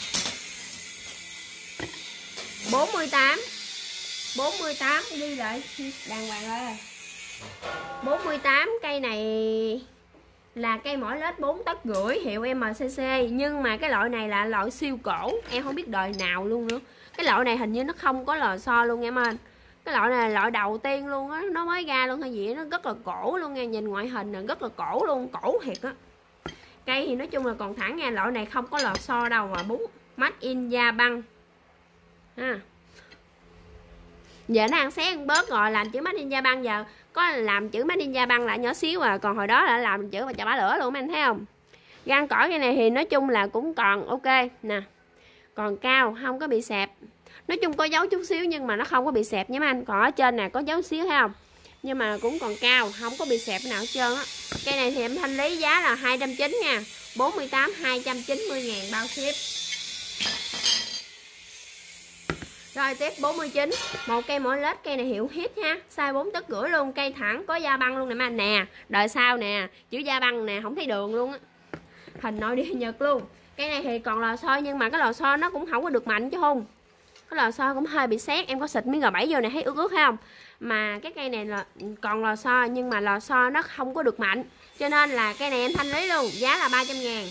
48 đi lại đàng hoàng ơi. 48 cây này là cây mỏi lết 4 tấc rưỡi hiệu MCC, nhưng mà cái loại này là loại siêu cổ, em không biết đời nào luôn nữa. Cái loại này hình như nó không có lò xo luôn em ơi. Cái loại này là loại đầu tiên luôn á, nó mới ra luôn hay gì, nó rất là cổ luôn nha, nhìn ngoại hình là rất là cổ luôn, cổ thiệt á. Cây thì nói chung là còn thẳng nha, loại này không có lò xo đâu mà bún. Made in Japan ha. Giờ nó ăn xé ăn bớt rồi, làm chữ Made in Japan, giờ có làm chữ Made in Japan lại nhỏ xíu à, còn hồi đó là làm chữ mà chà bá lửa luôn anh thấy không. Găng cỏ cái này thì nói chung là cũng còn ok nè, còn cao, không có bị xẹp. Nói chung có dấu chút xíu nhưng mà nó không có bị xẹp nha mấy anh. Còn ở trên nè có dấu xíu thấy không, nhưng mà cũng còn cao, không có bị xẹp nào hết trơn á. Cây này thì em thanh lý giá là 290 nha, 48 290.000 bao ship. Rồi tiếp 49, một cây mỏi lết, cây này hiệu hit ha, size 4 tấc rưỡi luôn, cây thẳng có da băng luôn nè mấy anh nè, đời sau nè, chữ da băng nè, không thấy đường luôn á, hình nội địa Nhật luôn. Cây này thì còn lò xo nhưng mà cái lò xo nó cũng không có được mạnh chứ không, cái lò xo cũng hơi bị xét, em có xịt miếng G7 vô này thấy ướt ướt thấy không. Mà cái cây này là còn lò xo nhưng mà lò xo nó không có được mạnh, cho nên là cây này em thanh lý luôn, giá là 300.000.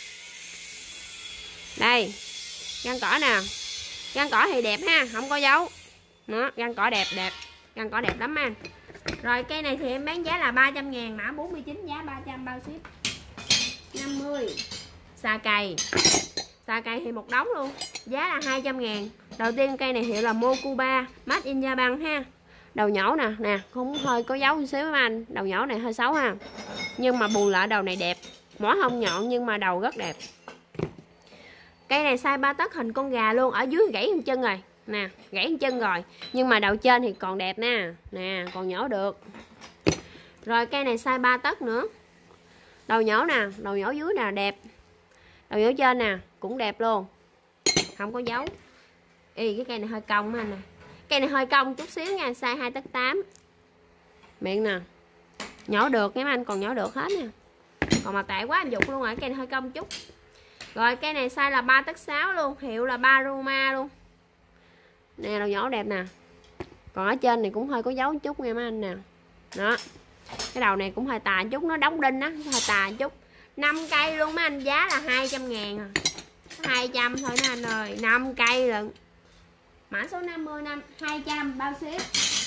Đây găng cỏ nè, găng cỏ thì đẹp ha, không có dấu nó, găng cỏ đẹp đẹp, găng cỏ đẹp lắm anh. Rồi cây này thì em bán giá là 300.000, mã 49 giá 300 bao ship. 50 xà cày, xà cày thì một đống luôn, giá là 200.000. Đầu tiên cây này hiệu là Mokuba, Made in Japan ha. Đầu nhổ nè, nè cũng hơi có dấu một xíu anh, đầu nhổ này hơi xấu ha, nhưng mà bù lại đầu này đẹp, mỏ không nhọn nhưng mà đầu rất đẹp. Cây này size 3 tấc hình con gà luôn, ở dưới gãy một chân rồi nè, gãy một chân rồi, nhưng mà đầu trên thì còn đẹp nè, nè còn nhổ được. Rồi cây này size 3 tấc nữa, đầu nhổ nè, đầu nhổ dưới nè đẹp, đầu nhổ trên nè cũng đẹp luôn, không có dấu. Cái cây này hơi cong anh nè, cây này hơi cong chút xíu nha, size 2 tấc 8. Miệng nè nhổ được nha anh, còn nhổ được hết nè, còn mà tệ quá em dục luôn rồi, cây này hơi cong chút. Rồi cây này size là 3 tấc 6 luôn, hiệu là Baruma luôn nè, đầu nhỏ đẹp nè, còn ở trên này cũng hơi có dấu chút nha mấy anh nè. Đó, cái đầu này cũng hơi tà chút, nó đóng đinh á, hơi tà chút. 5 cây luôn mấy anh, giá là 200.000 à, 200 thôi nè anh ơi, 5 cây lận. Mã số 50 năm 200 bao ship.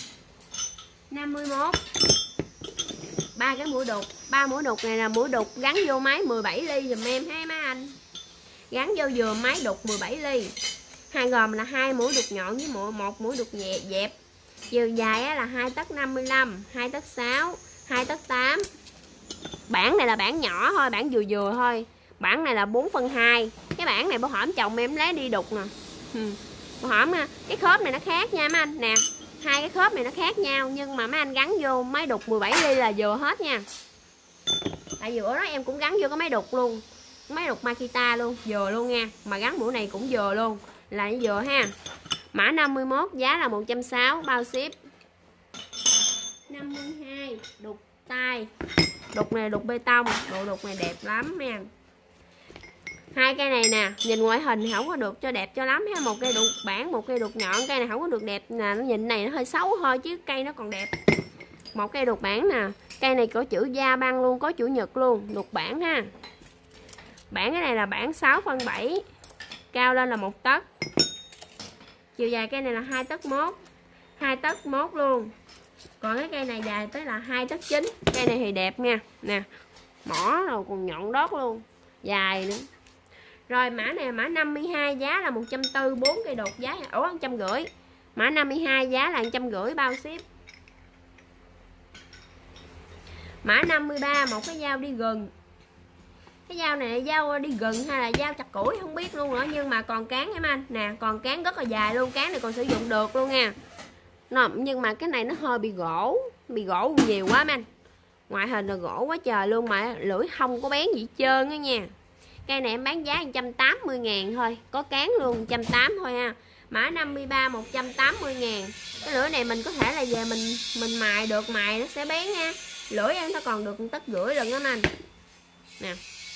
51, 3 cái mũi đục, 3 mũi đục này là mũi đục gắn vô máy 17 ly dùm em ha mấy anh, gắn vô vừa máy đục 17 ly. Hai gồm là 2 mũi đục nhọn với một mũi đục nhẹ dẹp. Chiều dài là 2 tấc 55, 2 tấc 6, 2 tấc 8. Bản này là bản nhỏ thôi, bản vừa vừa thôi. Bản này là 4/2. Cái bản này bữa hổm chồng em lấy đi đục nè. Bữa hổm cái khớp này nó khác nha mấy anh nè. Hai cái khớp này nó khác nhau, nhưng mà mấy anh gắn vô máy đục 17 ly là vừa hết nha. Tại vì bữa đó em cũng gắn vô cái máy đục luôn, máy đục Makita luôn, vừa luôn nha. Mà gắn mũi này cũng vừa luôn, là vừa ha. Mã 51 giá là 160 bao ship. 52 đục tay, đục này đục bê tông, độ đục này đẹp lắm nha. Hai cây này nè, nhìn ngoại hình thì không có được cho đẹp cho lắm ha, một cây đục bản, một cây đục nhọn, cây này không có được đẹp nè, nó nhìn này nó hơi xấu thôi chứ cây nó còn đẹp. Một cây đục bản nè, cây này có chữ da băng luôn, có chữ Nhật luôn, đục bản ha. Bản cái này là bản 6/7, cao lên là 1 tấc. Chiều dài cây này là 2 tấc 1, 2 tấc 1 luôn. Còn cái cây này dài tới là 2 tấc 9. Cây này thì đẹp nha, nè, mỏ rồi còn nhọn đốt luôn, dài nữa. Rồi mã này mã 52 giá là 140, 4 cây đột giá 150. Mã 52 giá là 150 bao ship. Mã 53 một cái dao đi gừng. Cái dao này là dao đi gừng hay là dao chặt củi không biết luôn nữa, nhưng mà còn cán em anh nè, còn cán rất là dài luôn, cán này còn sử dụng được luôn nha. Nhưng mà cái này nó hơi bị gỗ nhiều quá anh. Ngoại hình là gỗ quá trời luôn mà lưỡi không có bén gì hết trơn á nha. Cây này em bán giá 180.000 thôi, có cán luôn 180 thôi ha. Mã 53 180.000. Cái lưỡi này mình có thể là về mình mài được, mài nó sẽ bén nha. Lưỡi em nó còn được 1,5 tấc lần đó anh. Nè.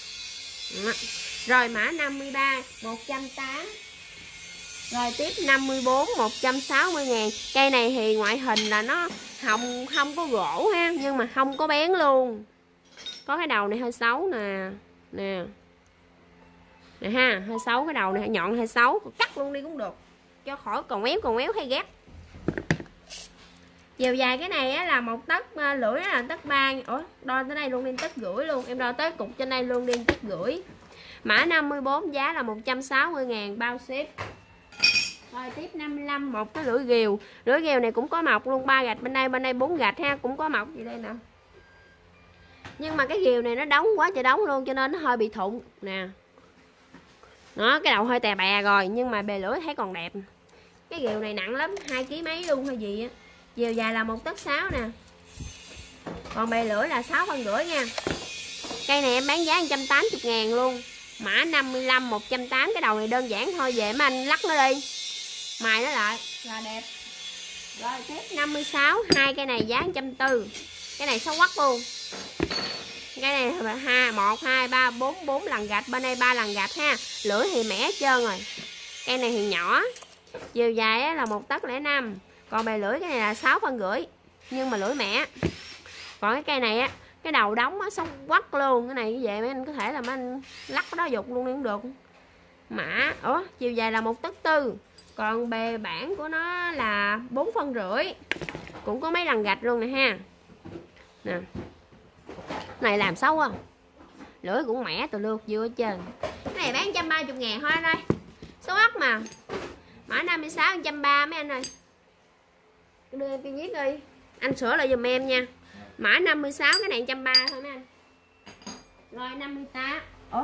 Rồi mã 53 180. Rồi tiếp 54 160.000. Cây này thì ngoại hình là nó không có gỗ ha, nhưng mà không có bén luôn. Có cái đầu này hơi xấu nè. Nè ha, hơi xấu, cái đầu này nhọn hơi xấu, cắt luôn đi cũng được cho khỏi còn méo hay ghét. Chiều dài cái này á, là 1 tấc lưỡi là tấc 3. Ủa, đo tới đây luôn đi, tấc rưỡi luôn. Em đo tới cục trên đây luôn đi, tấc rưỡi. Mã 54 giá là 160.000 bao ship. Rồi tiếp 55 một cái lưỡi rìu. Lưỡi rìu này cũng có mọc luôn, 3 gạch bên đây 4 gạch ha, cũng có mọc gì đây nè. Nhưng mà cái rìu này nó đóng quá trời đóng luôn cho nên nó hơi bị thụng nè. Đó, cái đầu hơi tè bè rồi nhưng mà bề lưỡi thấy còn đẹp. Cái rìu này nặng lắm, 2 kg mấy luôn hay gì á. Chiều dài là 1 tấc 6 nè. Còn bề lưỡi là 6 phân rưỡi nha. Cây này em bán giá 180.000 luôn. Mã 55 180, cái đầu này đơn giản thôi, về mấy anh lắc nó đi. Mài nó lại là đẹp. Rồi tiếp 56, hai cây này giá 140. Cái này xấu quắc luôn. Cái này là 1 2 3 4 4 lần gạch, bên đây 3 lần gạch ha. Lưỡi thì mẻ hết trơn rồi. Cây này thì nhỏ. Chiều dài là 1 tấc 05. Còn bề lưỡi cái này là 6 phân rưỡi. Nhưng mà lưỡi mẻ. Còn cái cây này á, cái đầu đóng á xấu quắc luôn. Cái này về mấy anh có thể là mấy anh lắc đó dục luôn đi cũng được. Mã chiều dài là 1 tấc 4. Còn bề bản của nó là 4 phân rưỡi. Cũng có mấy lần gạch luôn nè ha. Nè. Này làm xấu không? Lưỡi cũng mẻ từ lượt vừa hết trơn. Cái này bán 130.000 thôi anh ơi. Số ốc mà. Mã 56 130 mấy anh ơi. Đưa em cái viết đi. Anh sửa lại giùm em nha. Mã 56 cái này 130 thôi mấy anh. Rồi 58.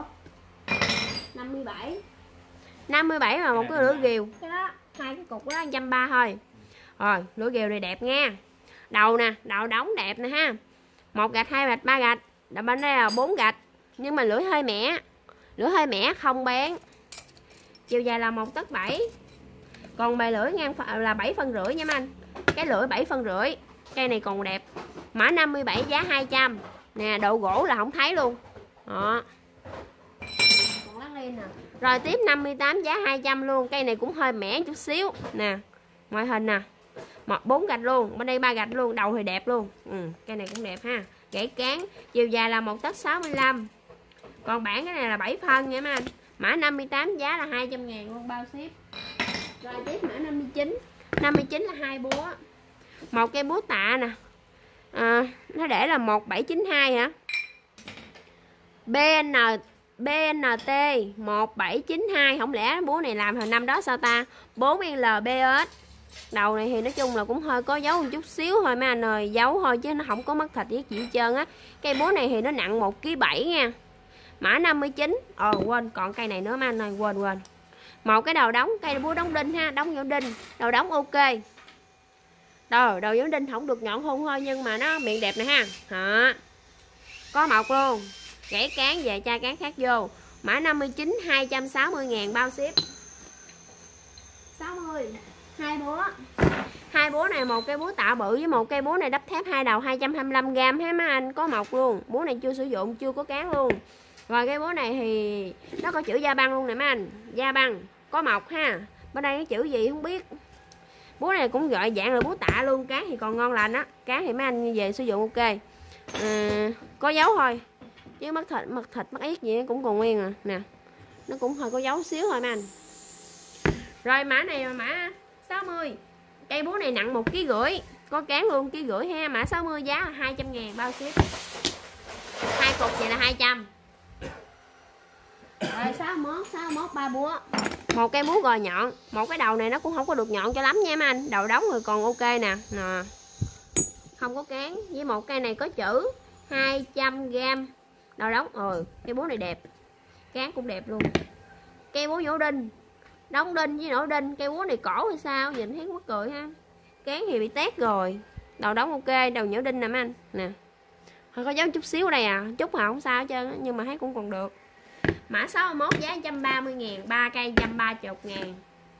57. 57 là một cái lưỡi rìu. Cái đó, hai cái cục đó 130 thôi. Rồi, lưỡi rìu này đẹp nha. Đầu nè, đầu đóng đẹp nè ha. 1 gạch, 2 gạch, 3 gạch. Bên đây là 4 gạch. Nhưng mà lưỡi hơi mẻ. Lưỡi hơi mẻ không bén. Chiều dài là 1 tấc 7. Còn bề lưỡi ngang là 7 phân rưỡi nha anh. Cái lưỡi 7 phân rưỡi. Cây này còn đẹp. Mã 57 giá 200. Nè, độ gỗ là không thấy luôn. Đó. Còn lắc lên nè. Rồi tiếp 58 giá 200 luôn. Cây này cũng hơi mẻ chút xíu. Nè, ngoại hình nè. 4 gạch luôn, bên đây 3 gạch luôn, đầu thì đẹp luôn. Cây này cũng đẹp ha. Gãy cán, chiều dài là 1 tấc 65. Còn bản cái này là 7 phân nha mấy anh. Mã 58 giá là 200.000 luôn bao ship. Rồi tiếp mã 59. 59 là 2 búa. Một cây búa tạ nè. Nó để là 1792 hả? BNT 1792, không lẽ búa này làm hồi năm đó sao ta? 4LBS. Đầu này thì nói chung là cũng hơi có dấu một chút xíu thôi mấy anh ơi, dấu thôi chứ nó không có mất thịt với gì hết trơn á. Cây búa này thì nó nặng 1,7 kg nha. Mã 59. Quên, còn cây này nữa mấy anh ơi, quên. Một cái đầu đóng, cây búa đóng đinh ha, đóng dấu đinh, đầu đóng ok. Đầu dấu đinh không được nhọn hôn thôi nhưng mà nó miệng đẹp nè ha. Đó. Có mọc luôn. Gãy cán về chai cán khác vô. Mã 59 260.000 bao ship. 60. Hai búa này, một cây búa tạ bự với một cây búa này đắp thép hai đầu 225g ha mấy anh, có mọc luôn. Búa này chưa sử dụng, chưa có cán luôn. Rồi cái búa này thì nó có chữ da băng luôn nè mấy anh, da băng có mọc ha. Bên đây cái chữ gì không biết. Búa này cũng gọi dạng là búa tạ luôn, cán thì còn ngon lành á, cán thì mấy anh về sử dụng ok. Có dấu thôi chứ mất thịt mất yết gì cũng còn nguyên à nè, nó cũng hơi có dấu xíu thôi mấy anh. Rồi mã này là mã 60. Cây búa này nặng 1,5 kg, có cán luôn 1,5 kg ha. Mã 60 giá là 200.000 bao ship. Hai cục vậy là 200. Rồi 61 3 búa. Một cây búa gò nhọn, một cái đầu này nó cũng không có được nhọn cho lắm nha mấy anh. Đầu đóng rồi còn ok nè. Không có cán, với một cây này có chữ 200g. Đầu đóng cây búa này đẹp. Cán cũng đẹp luôn. Cây búa nhổ đinh, đóng đinh với nổ đinh. Cây búa này cổ hay sao nhìn thấy mắc cười ha. Cán thì bị tét rồi, đầu đóng ok, đầu nhổ đinh nè mấy anh nè. Hơi có dấu chút xíu ở đây à, chút mà không sao hết trơn, nhưng mà thấy cũng còn được. Mã 61 giá 130.000, 3 cây 130.000.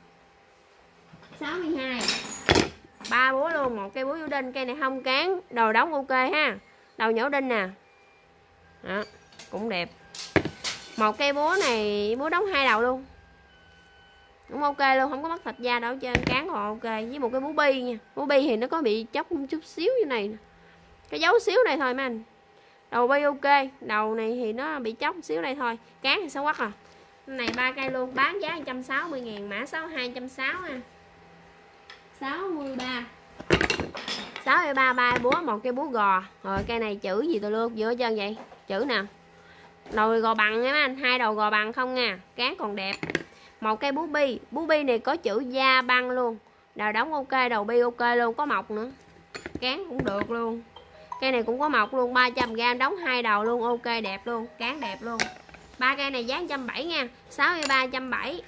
62 3 búa luôn, một cây búa nhổ đinh. Cây này không cán, đầu đóng ok ha, đầu nhổ đinh nè. Đó, cũng đẹp. Một cây búa này búa đóng hai đầu luôn, cũng ok luôn, không có mất thịt da đâu trên, cán còn ok. Với một cái búa bi nha, búa bi thì nó có bị chóc một chút xíu như này nè, cái dấu xíu này thôi mấy anh. Đầu bi ok, đầu này thì nó bị chóc xíu đây thôi, cán thì xấu quắc à. Cái này 3 cây luôn, bán giá 160.000, mã 62 160 ha. 63 ba búa, một cây búa gò. Rồi cây này chữ gì tôi luôn giữa chân vậy? Chữ nè. Đầu gò bằng nha mấy anh, 2 đầu gò bằng không nha, cán còn đẹp. Một cây bú bi này có chữ da băng luôn. Đầu đóng ok, đầu bi ok luôn, có mọc nữa. Cán cũng được luôn. Cây này cũng có mọc luôn, 300g đóng 2 đầu luôn, ok đẹp luôn, cán đẹp luôn. 3 cây này giá 170 nha, 63 170.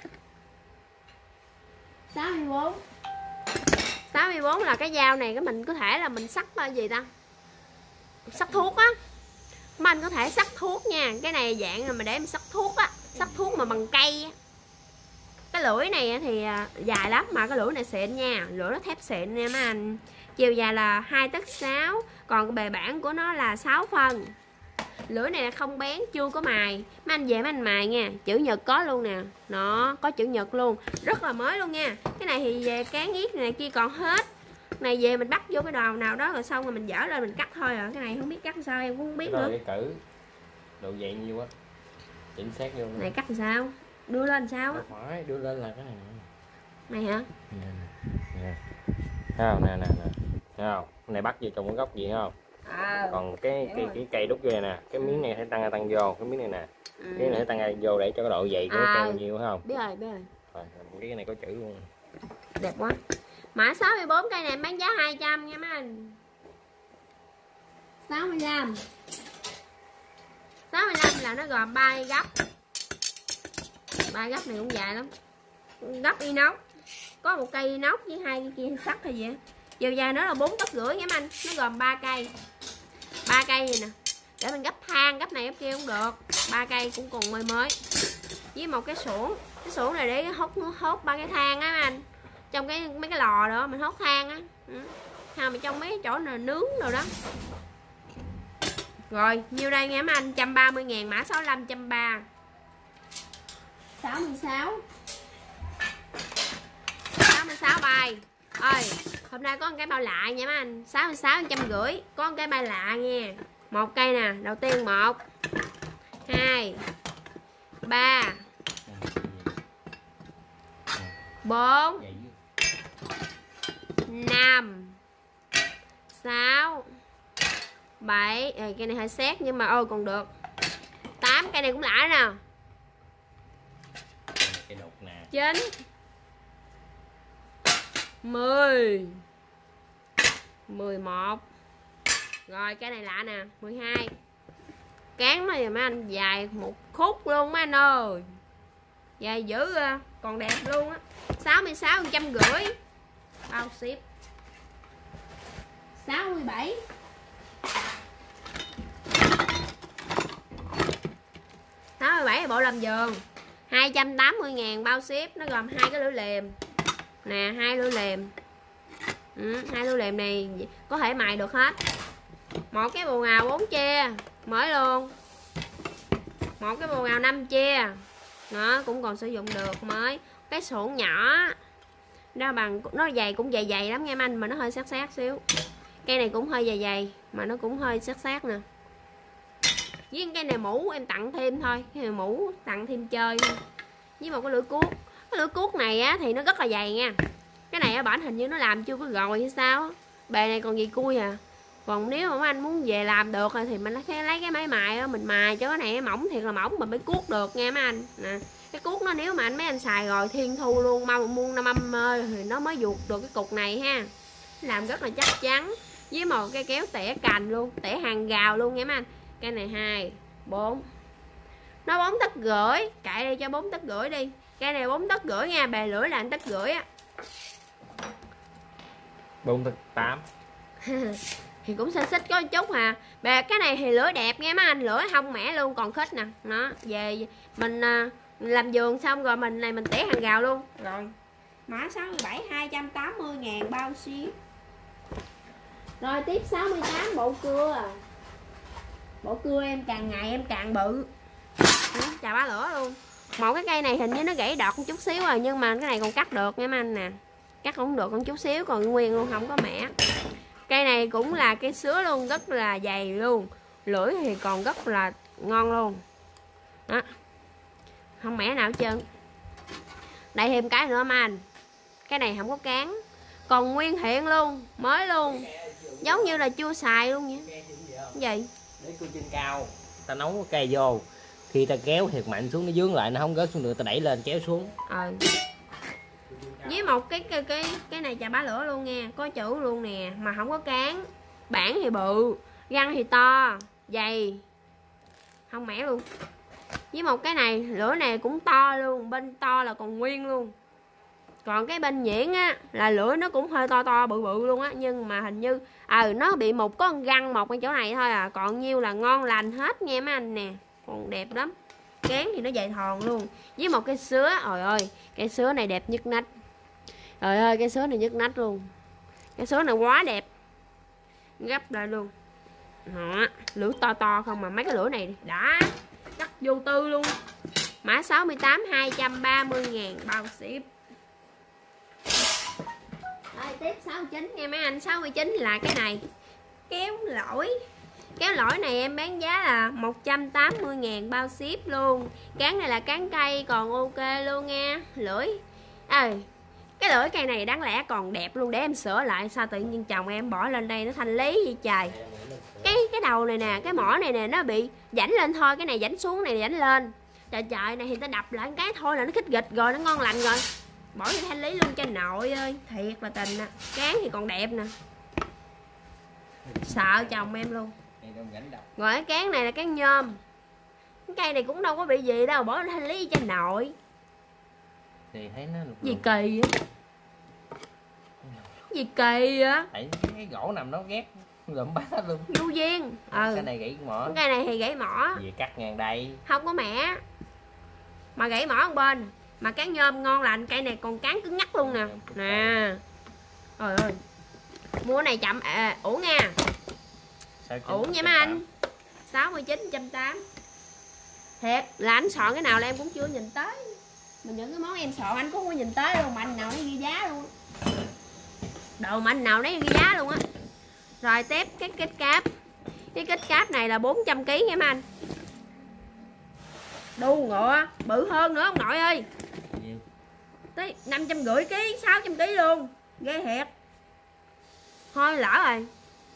64 là cái dao này cái mình có thể là mình sắc gì ta? Sắc thuốc á. Mình có thể sắc thuốc nha, cái này dạng là mà để mình sắc thuốc á, sắc thuốc mà bằng cây á. Cái lưỡi này thì dài lắm mà cái lưỡi này xịn nha, lưỡi nó thép xịn nha mấy anh. Chiều dài là 2 tấc 6, còn bề bản của nó là 6 phân. Lưỡi này là không bén, chưa có mài. Mấy anh về mấy anh mài nha, chữ nhật có luôn nè. Nó có chữ nhật luôn, rất là mới luôn nha. Cái này thì về cán nghiết này kia còn hết. Này về mình bắt vô cái đầu nào đó rồi xong rồi mình dở lên mình cắt thôi à. Cái này không biết cắt sao em cũng không biết nữa. Cái cử độ dày nhiêu á, chính xác vô. Này cắt sao? Đưa lên sao á? Phải đưa lên là cái này. Này hả? Nè. Thấy không? Nè. Thấy không? Cái này bắt vô trong cái góc gì thấy không? Còn cái cây đúc vô này nè, cái miếng này phải tăng vô, cái miếng này nè. Cái này phải tăng vô để cho cái độ dày của nó cao nhiêu phải không? Biết rồi. Rồi, cái này có chữ luôn. Đẹp quá. Mã 64 cây này bán giá 200 nha mấy anh. 65 là nó gồm 3 gấp. 3 gấp này cũng dài lắm. Gấp inox. Có một cây inox với 2 cái kia sắt hay gì á. Chiều dài nó là 4,5 tấc nha mấy anh. Nó gồm 3 cây. 3 cây gì nè. Để mình gấp thang, gấp này gấp kia cũng được. 3 cây cũng còn mới. Với một cái xưởng. Cái xưởng này để hốt 3 cái thang á mấy anh. Trong mấy cái lò đó mình hốt than á. Mà trong mấy chỗ nào nướng rồi đó. Rồi, nhiêu đây nha mấy anh, 130.000, mã 65 130. 66 bài. Ơi, hôm nay có một cái bao lạ nha mấy anh, 66 150, có một cái bao lạ nha. Một cây nè, đầu tiên 1 2 3 4 5 6 7, cây này hơi xét nhưng mà ôi còn được. 8, cây này cũng lạ nè. 9 10 11. Rồi cái này lạ nè, 12. Cán nó mấy anh dài một khúc luôn mấy anh ơi. Dài dữ còn đẹp luôn á. 66 150. Bao ship. 67 bộ làm giường 280.000 bao ship. Nó gồm 2 cái lưỡi liềm nè, 2 lưỡi liềm. 2 lưỡi liềm này có thể mài được hết. Một cái bồ ngào 4 chia mới luôn. Một cái bồ ngào 5 chia nó cũng còn sử dụng được mới. Cái xưởng nhỏ nó bằng, nó dày cũng dày lắm nghe anh, mà nó hơi sát xíu. Cây này cũng hơi dày mà nó cũng hơi sát nè. Với cây này mũ em tặng thêm thôi, cái này mũ tặng thêm chơi thôi. Với một cái lưỡi cuốc. Cái lưỡi cuốc này á thì nó rất là dày nha. Cái này á bản hình như nó làm chưa có rồi hay sao á. Bề này còn gì cui à. Còn nếu mà mấy anh muốn về làm được thì mình phải lấy cái máy mài á, mình mài cho cái này mỏng thiệt là mỏng mình mới cuốc được nha mấy anh nè. Cái cuốc nó nếu mà mấy anh xài rồi thiên thu luôn, mau muôn 5 ơi thì nó mới vuột được cái cục này ha. Làm rất là chắc chắn. Với một cái kéo tỉa cành luôn, tỉa hàng gào luôn nha mấy anh. Cái này 2 4, nó 4,5 tấc, cạy đi cho 4,5 tấc đi. Cái này 4,5 tấc nha, bề lưỡi là 1,5 tấc á. 4,8 tấc. Thì cũng xinh xích có một chút hà. Bề cái này thì lưỡi đẹp nha mấy anh, lưỡi hông mẻ luôn, còn khít nè. Nó về mình làm giường xong rồi mình này mình tỉa hàng gào luôn. Rồi. Mã 67 280.000 bao ship. Rồi tiếp 68 bộ cưa. Bộ cưa em càng ngày em càng bự. Chà bá lửa luôn. Một cái cây này hình như nó gãy đọt một chút xíu rồi, nhưng mà cái này còn cắt được nha mấy anh nè. Cắt cũng được một chút xíu, còn nguyên luôn không có mẻ. Cây này cũng là cây sứa luôn, rất là dày luôn. lưỡi thì còn rất là ngon luôn đó, không mẻ nào hết trơn. Đây thêm cái nữa mà anh, cái này không có cán, còn nguyên hiện luôn, mới luôn, giống như là chưa xài luôn vậy. Cái gì để cua trên cao ta nấu cây vô, khi ta kéo thiệt mạnh xuống nó dướng lại, nó không rớt xuống được, ta đẩy lên kéo xuống. Với một cái này chà bá lửa luôn nha, có chữ luôn nè, mà không có cán, bản thì bự, răng thì to, dày, không mẻ luôn. Với một cái này, lửa này cũng to luôn, bên to là còn nguyên luôn. Còn cái bên nhuyễn á là lửa nó cũng hơi to to bự bự luôn á, nhưng mà hình như nó bị một có con răng một cái chỗ này thôi à, còn nhiêu là ngon lành hết nha mấy anh nè, còn đẹp lắm. Kén thì nó dày thòn luôn. Với một cái sứa, trời ơi cái sứa này đẹp nhất nách, trời ơi cái sứa này nhất nách luôn, cái sứa này quá đẹp, gấp lại luôn đó. Lửa to to không mà mấy cái lửa này đã cắt vô tư luôn. Mã 68 230.000 bao ship. Rồi tiếp 69 nha mấy anh. 69 là cái này, kéo lỗi. Kéo lỗi này em bán giá là 180.000 bao ship luôn. Cán này là cán cây còn ok luôn nha. Lưỡi cái lưỡi cây này đáng lẽ còn đẹp luôn, để em sửa lại, sao tự nhiên chồng em bỏ lên đây nó thanh lý vậy trời. Cái đầu này nè, cái mỏ này nè nó bị rãnh lên thôi, cái này rãnh xuống, này rãnh lên. Trời trời, này thì ta đập lại cái thôi là nó khích gịch rồi, nó ngon lành rồi. Bỏ đi thanh lý luôn cho nội ơi, thiệt là tình nè. Cán thì còn đẹp nè, sợ chồng em luôn. Rồi cái cán này là cán nhôm, cái cây này cũng đâu có bị gì đâu, bỏ đi thanh lý cho nội. Thì thấy nó gì kỳ á, gì kỳ á, tại cái gỗ nằm nó ghét lụm bá luôn, vô duyên. Cái này gãy mỏ, cái này thì gãy mỏ, gì cắt ngang đây không có mẻ mà gãy mỏ một bên, mà cán nhôm ngon lành. Cây này còn cán cứng ngắt luôn nè nè. Trời ơi, mua này chậm ủ nha, ủ nha mấy anh. 69.80. Thiệt là anh soạn cái nào là em cũng chưa nhìn tới. Mình những cái món em soạn anh cũng không có nhìn tới luôn, mà anh nào nó ghi giá luôn, đồ mà anh nào đấy ghi giá luôn á. Rồi tiếp cái kít cáp. Cái kít cáp này là 400 kg nha mấy anh. Đu ngựa bự hơn nữa ông nội ơi, tới 550 kg, 600 kg luôn, ghê thiệt. Thôi lỡ rồi.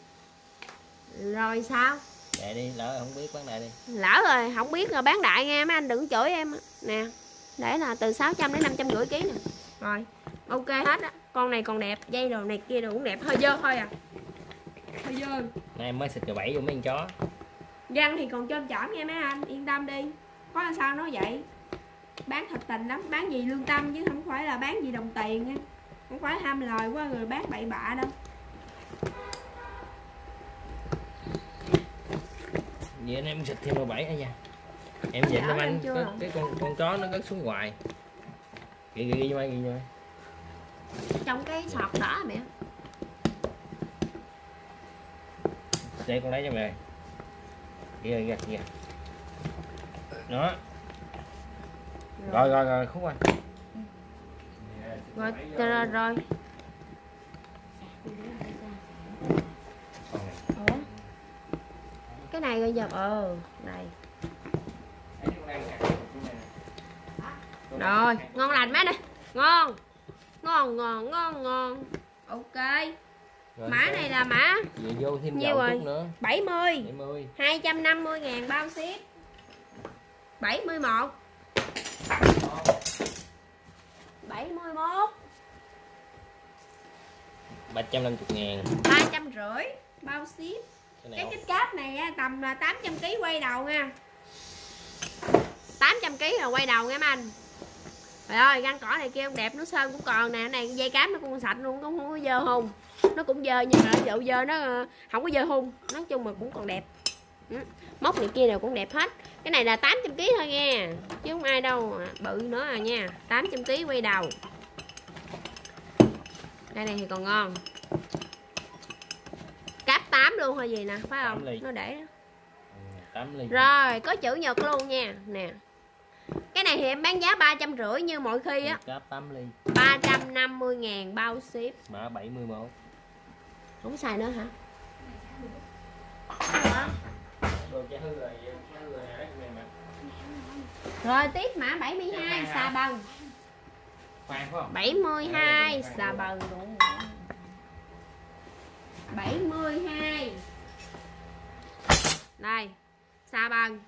Rồi sao? Để đi, lỡ không biết bán đại đi. Lỡ rồi, không biết rồi bán đại nghe mấy anh, đừng chửi em nè. Để là từ 600 đến 550 kg nè. Rồi, ok hết á. Con này còn đẹp, dây đồ này kia đồ cũng đẹp, hơi dơ thôi à. Hơi dơ. Nay em mới xịt rồi bẫy vô mấy con chó. Răng thì còn chôm chỏm nha mấy anh, yên tâm đi. Có là sao nói vậy. Bán thật tình lắm, bán gì lương tâm chứ không phải là bán gì đồng tiền nha. Không phải ham lời quá rồi bán bậy bạ đâu. Vậy anh em xịt thêm rồi bẫy nha. Em dịnh cho anh cái con chó nó rớt xuống ngoài. Ghi vô anh, ghi vô. Trong cái sọt đỏ mẹ. Để con lấy cho mẹ. Kìa. Đó. Rồi khúc rồi. Rồi. Ủa? Cái này rồi giờ này. Rồi, ngon lành má nè. Ngon. Ok. Rồi, mã này là mã vô thêm nhiều rồi nữa. 70. 250.000 bao ship. 71. 71. 350.000. 350 bao ship. Cái kích cáp này tầm là 800 kg quay đầu nha. 800 kg là quay đầu nha mấy anh. Trời ơi, găng cỏ này kia không đẹp, nó sơn cũng còn nè, này dây cáp nó cũng sạch luôn, cũng không có dơ hung. Nó cũng dơ nhưng mà dụ dơ nó không có dơ hung, nói chung mà cũng còn đẹp. Móc này kia đều cũng đẹp hết. Cái này là 800 kg thôi nha, chứ không ai đâu bự nữa à nha. 800 kg quay đầu. Đây này thì còn ngon. Cáp 8 luôn hay gì nè, phải không? Nó để đó. 8 ly. Rồi, có chữ Nhật luôn nha. Nè. Cái này thì em bán giá 350 như mọi khi á. Cáp 8 ly. 350.000 bao ship. Mã 71. Không xài nữa hả? Rồi tiếp mã 72 xà bần. 72 xà bần đúng. 72. Đây, xà bần.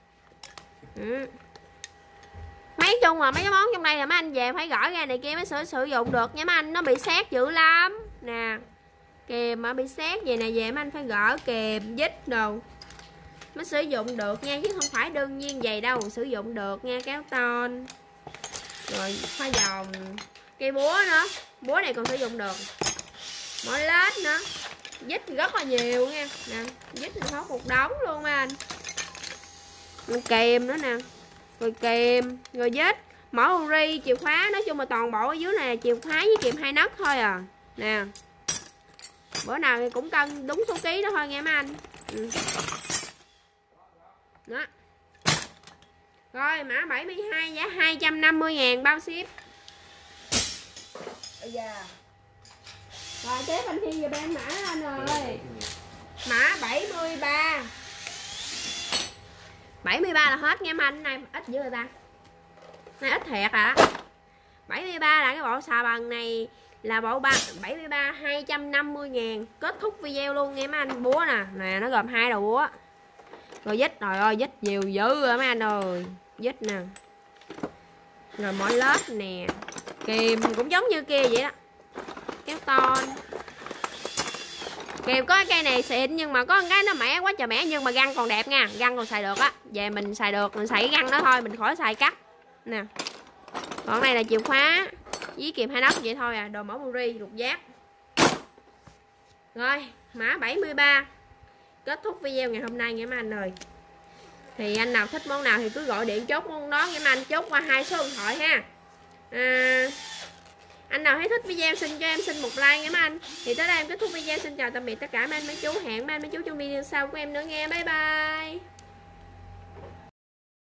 Mấy chung là mấy cái món trong đây là mấy anh về phải gõ ra này kia mới sử dụng được nha mấy anh, nó bị xét dữ lắm. Nè. Kèm mà bị xét vậy nè, về mấy anh phải gỡ kèm dít đồ mới sử dụng được nha, chứ không phải đương nhiên vậy đâu sử dụng được nha. Kéo ton rồi khoa vòng, cây búa nữa, búa này còn sử dụng được, mỗi lết nữa, dít rất là nhiều nha. Nè, dít là một đống luôn mấy anh. Kèm nữa nè, rồi kèm, rồi dít, mỏ ri, chìa khóa, nói chung là toàn bộ ở dưới này là chìa khóa với kèm 2 nấc thôi à. Nè, bữa nào thì cũng cân đúng số ký đó thôi nghe mấy anh. Đó. Rồi mã 72 giá 250.000 bao ship. Rồi tiếp anh Thi về bên mã anh rồi. Mã 73. 73 là hết nghe anh, này ít dữ người ta. Này ít thiệt à. 73 là cái bộ xà bần này là bộ 73 250.000. Kết thúc video luôn nghe mấy anh. Búa nè, nè nó gồm 2 đầu búa. Rồi dít, trời ơi dít nhiều dữ rồi mấy anh ơi. Dít nè. Rồi mỗi lớp nè. Kìm cũng giống như kia vậy đó. Kéo ton. Kìm có cái cây này xịn nhưng mà có cái nó mẻ quá trời mẻ, nhưng mà găng còn đẹp nha, găng còn xài được á. Về mình xài được, mình xài cái găng đó thôi, mình khỏi xài cắt. Nè. Còn này là chìa khóa với kìm 2 nấc vậy thôi à, đồ mẫu Muri lục giác. Rồi, mã 73. Kết thúc video ngày hôm nay nha mấy anh ơi. Thì anh nào thích món nào thì cứ gọi điện chốt món đó nha mấy anh, chốt qua 2 số điện thoại ha. Anh nào thấy thích video xin cho em xin một like nha mấy anh. Thì tới đây em kết thúc video, xin chào tạm biệt tất cả mấy anh mấy chú, hẹn mấy anh mấy chú trong video sau của em nữa nghe. Bye bye.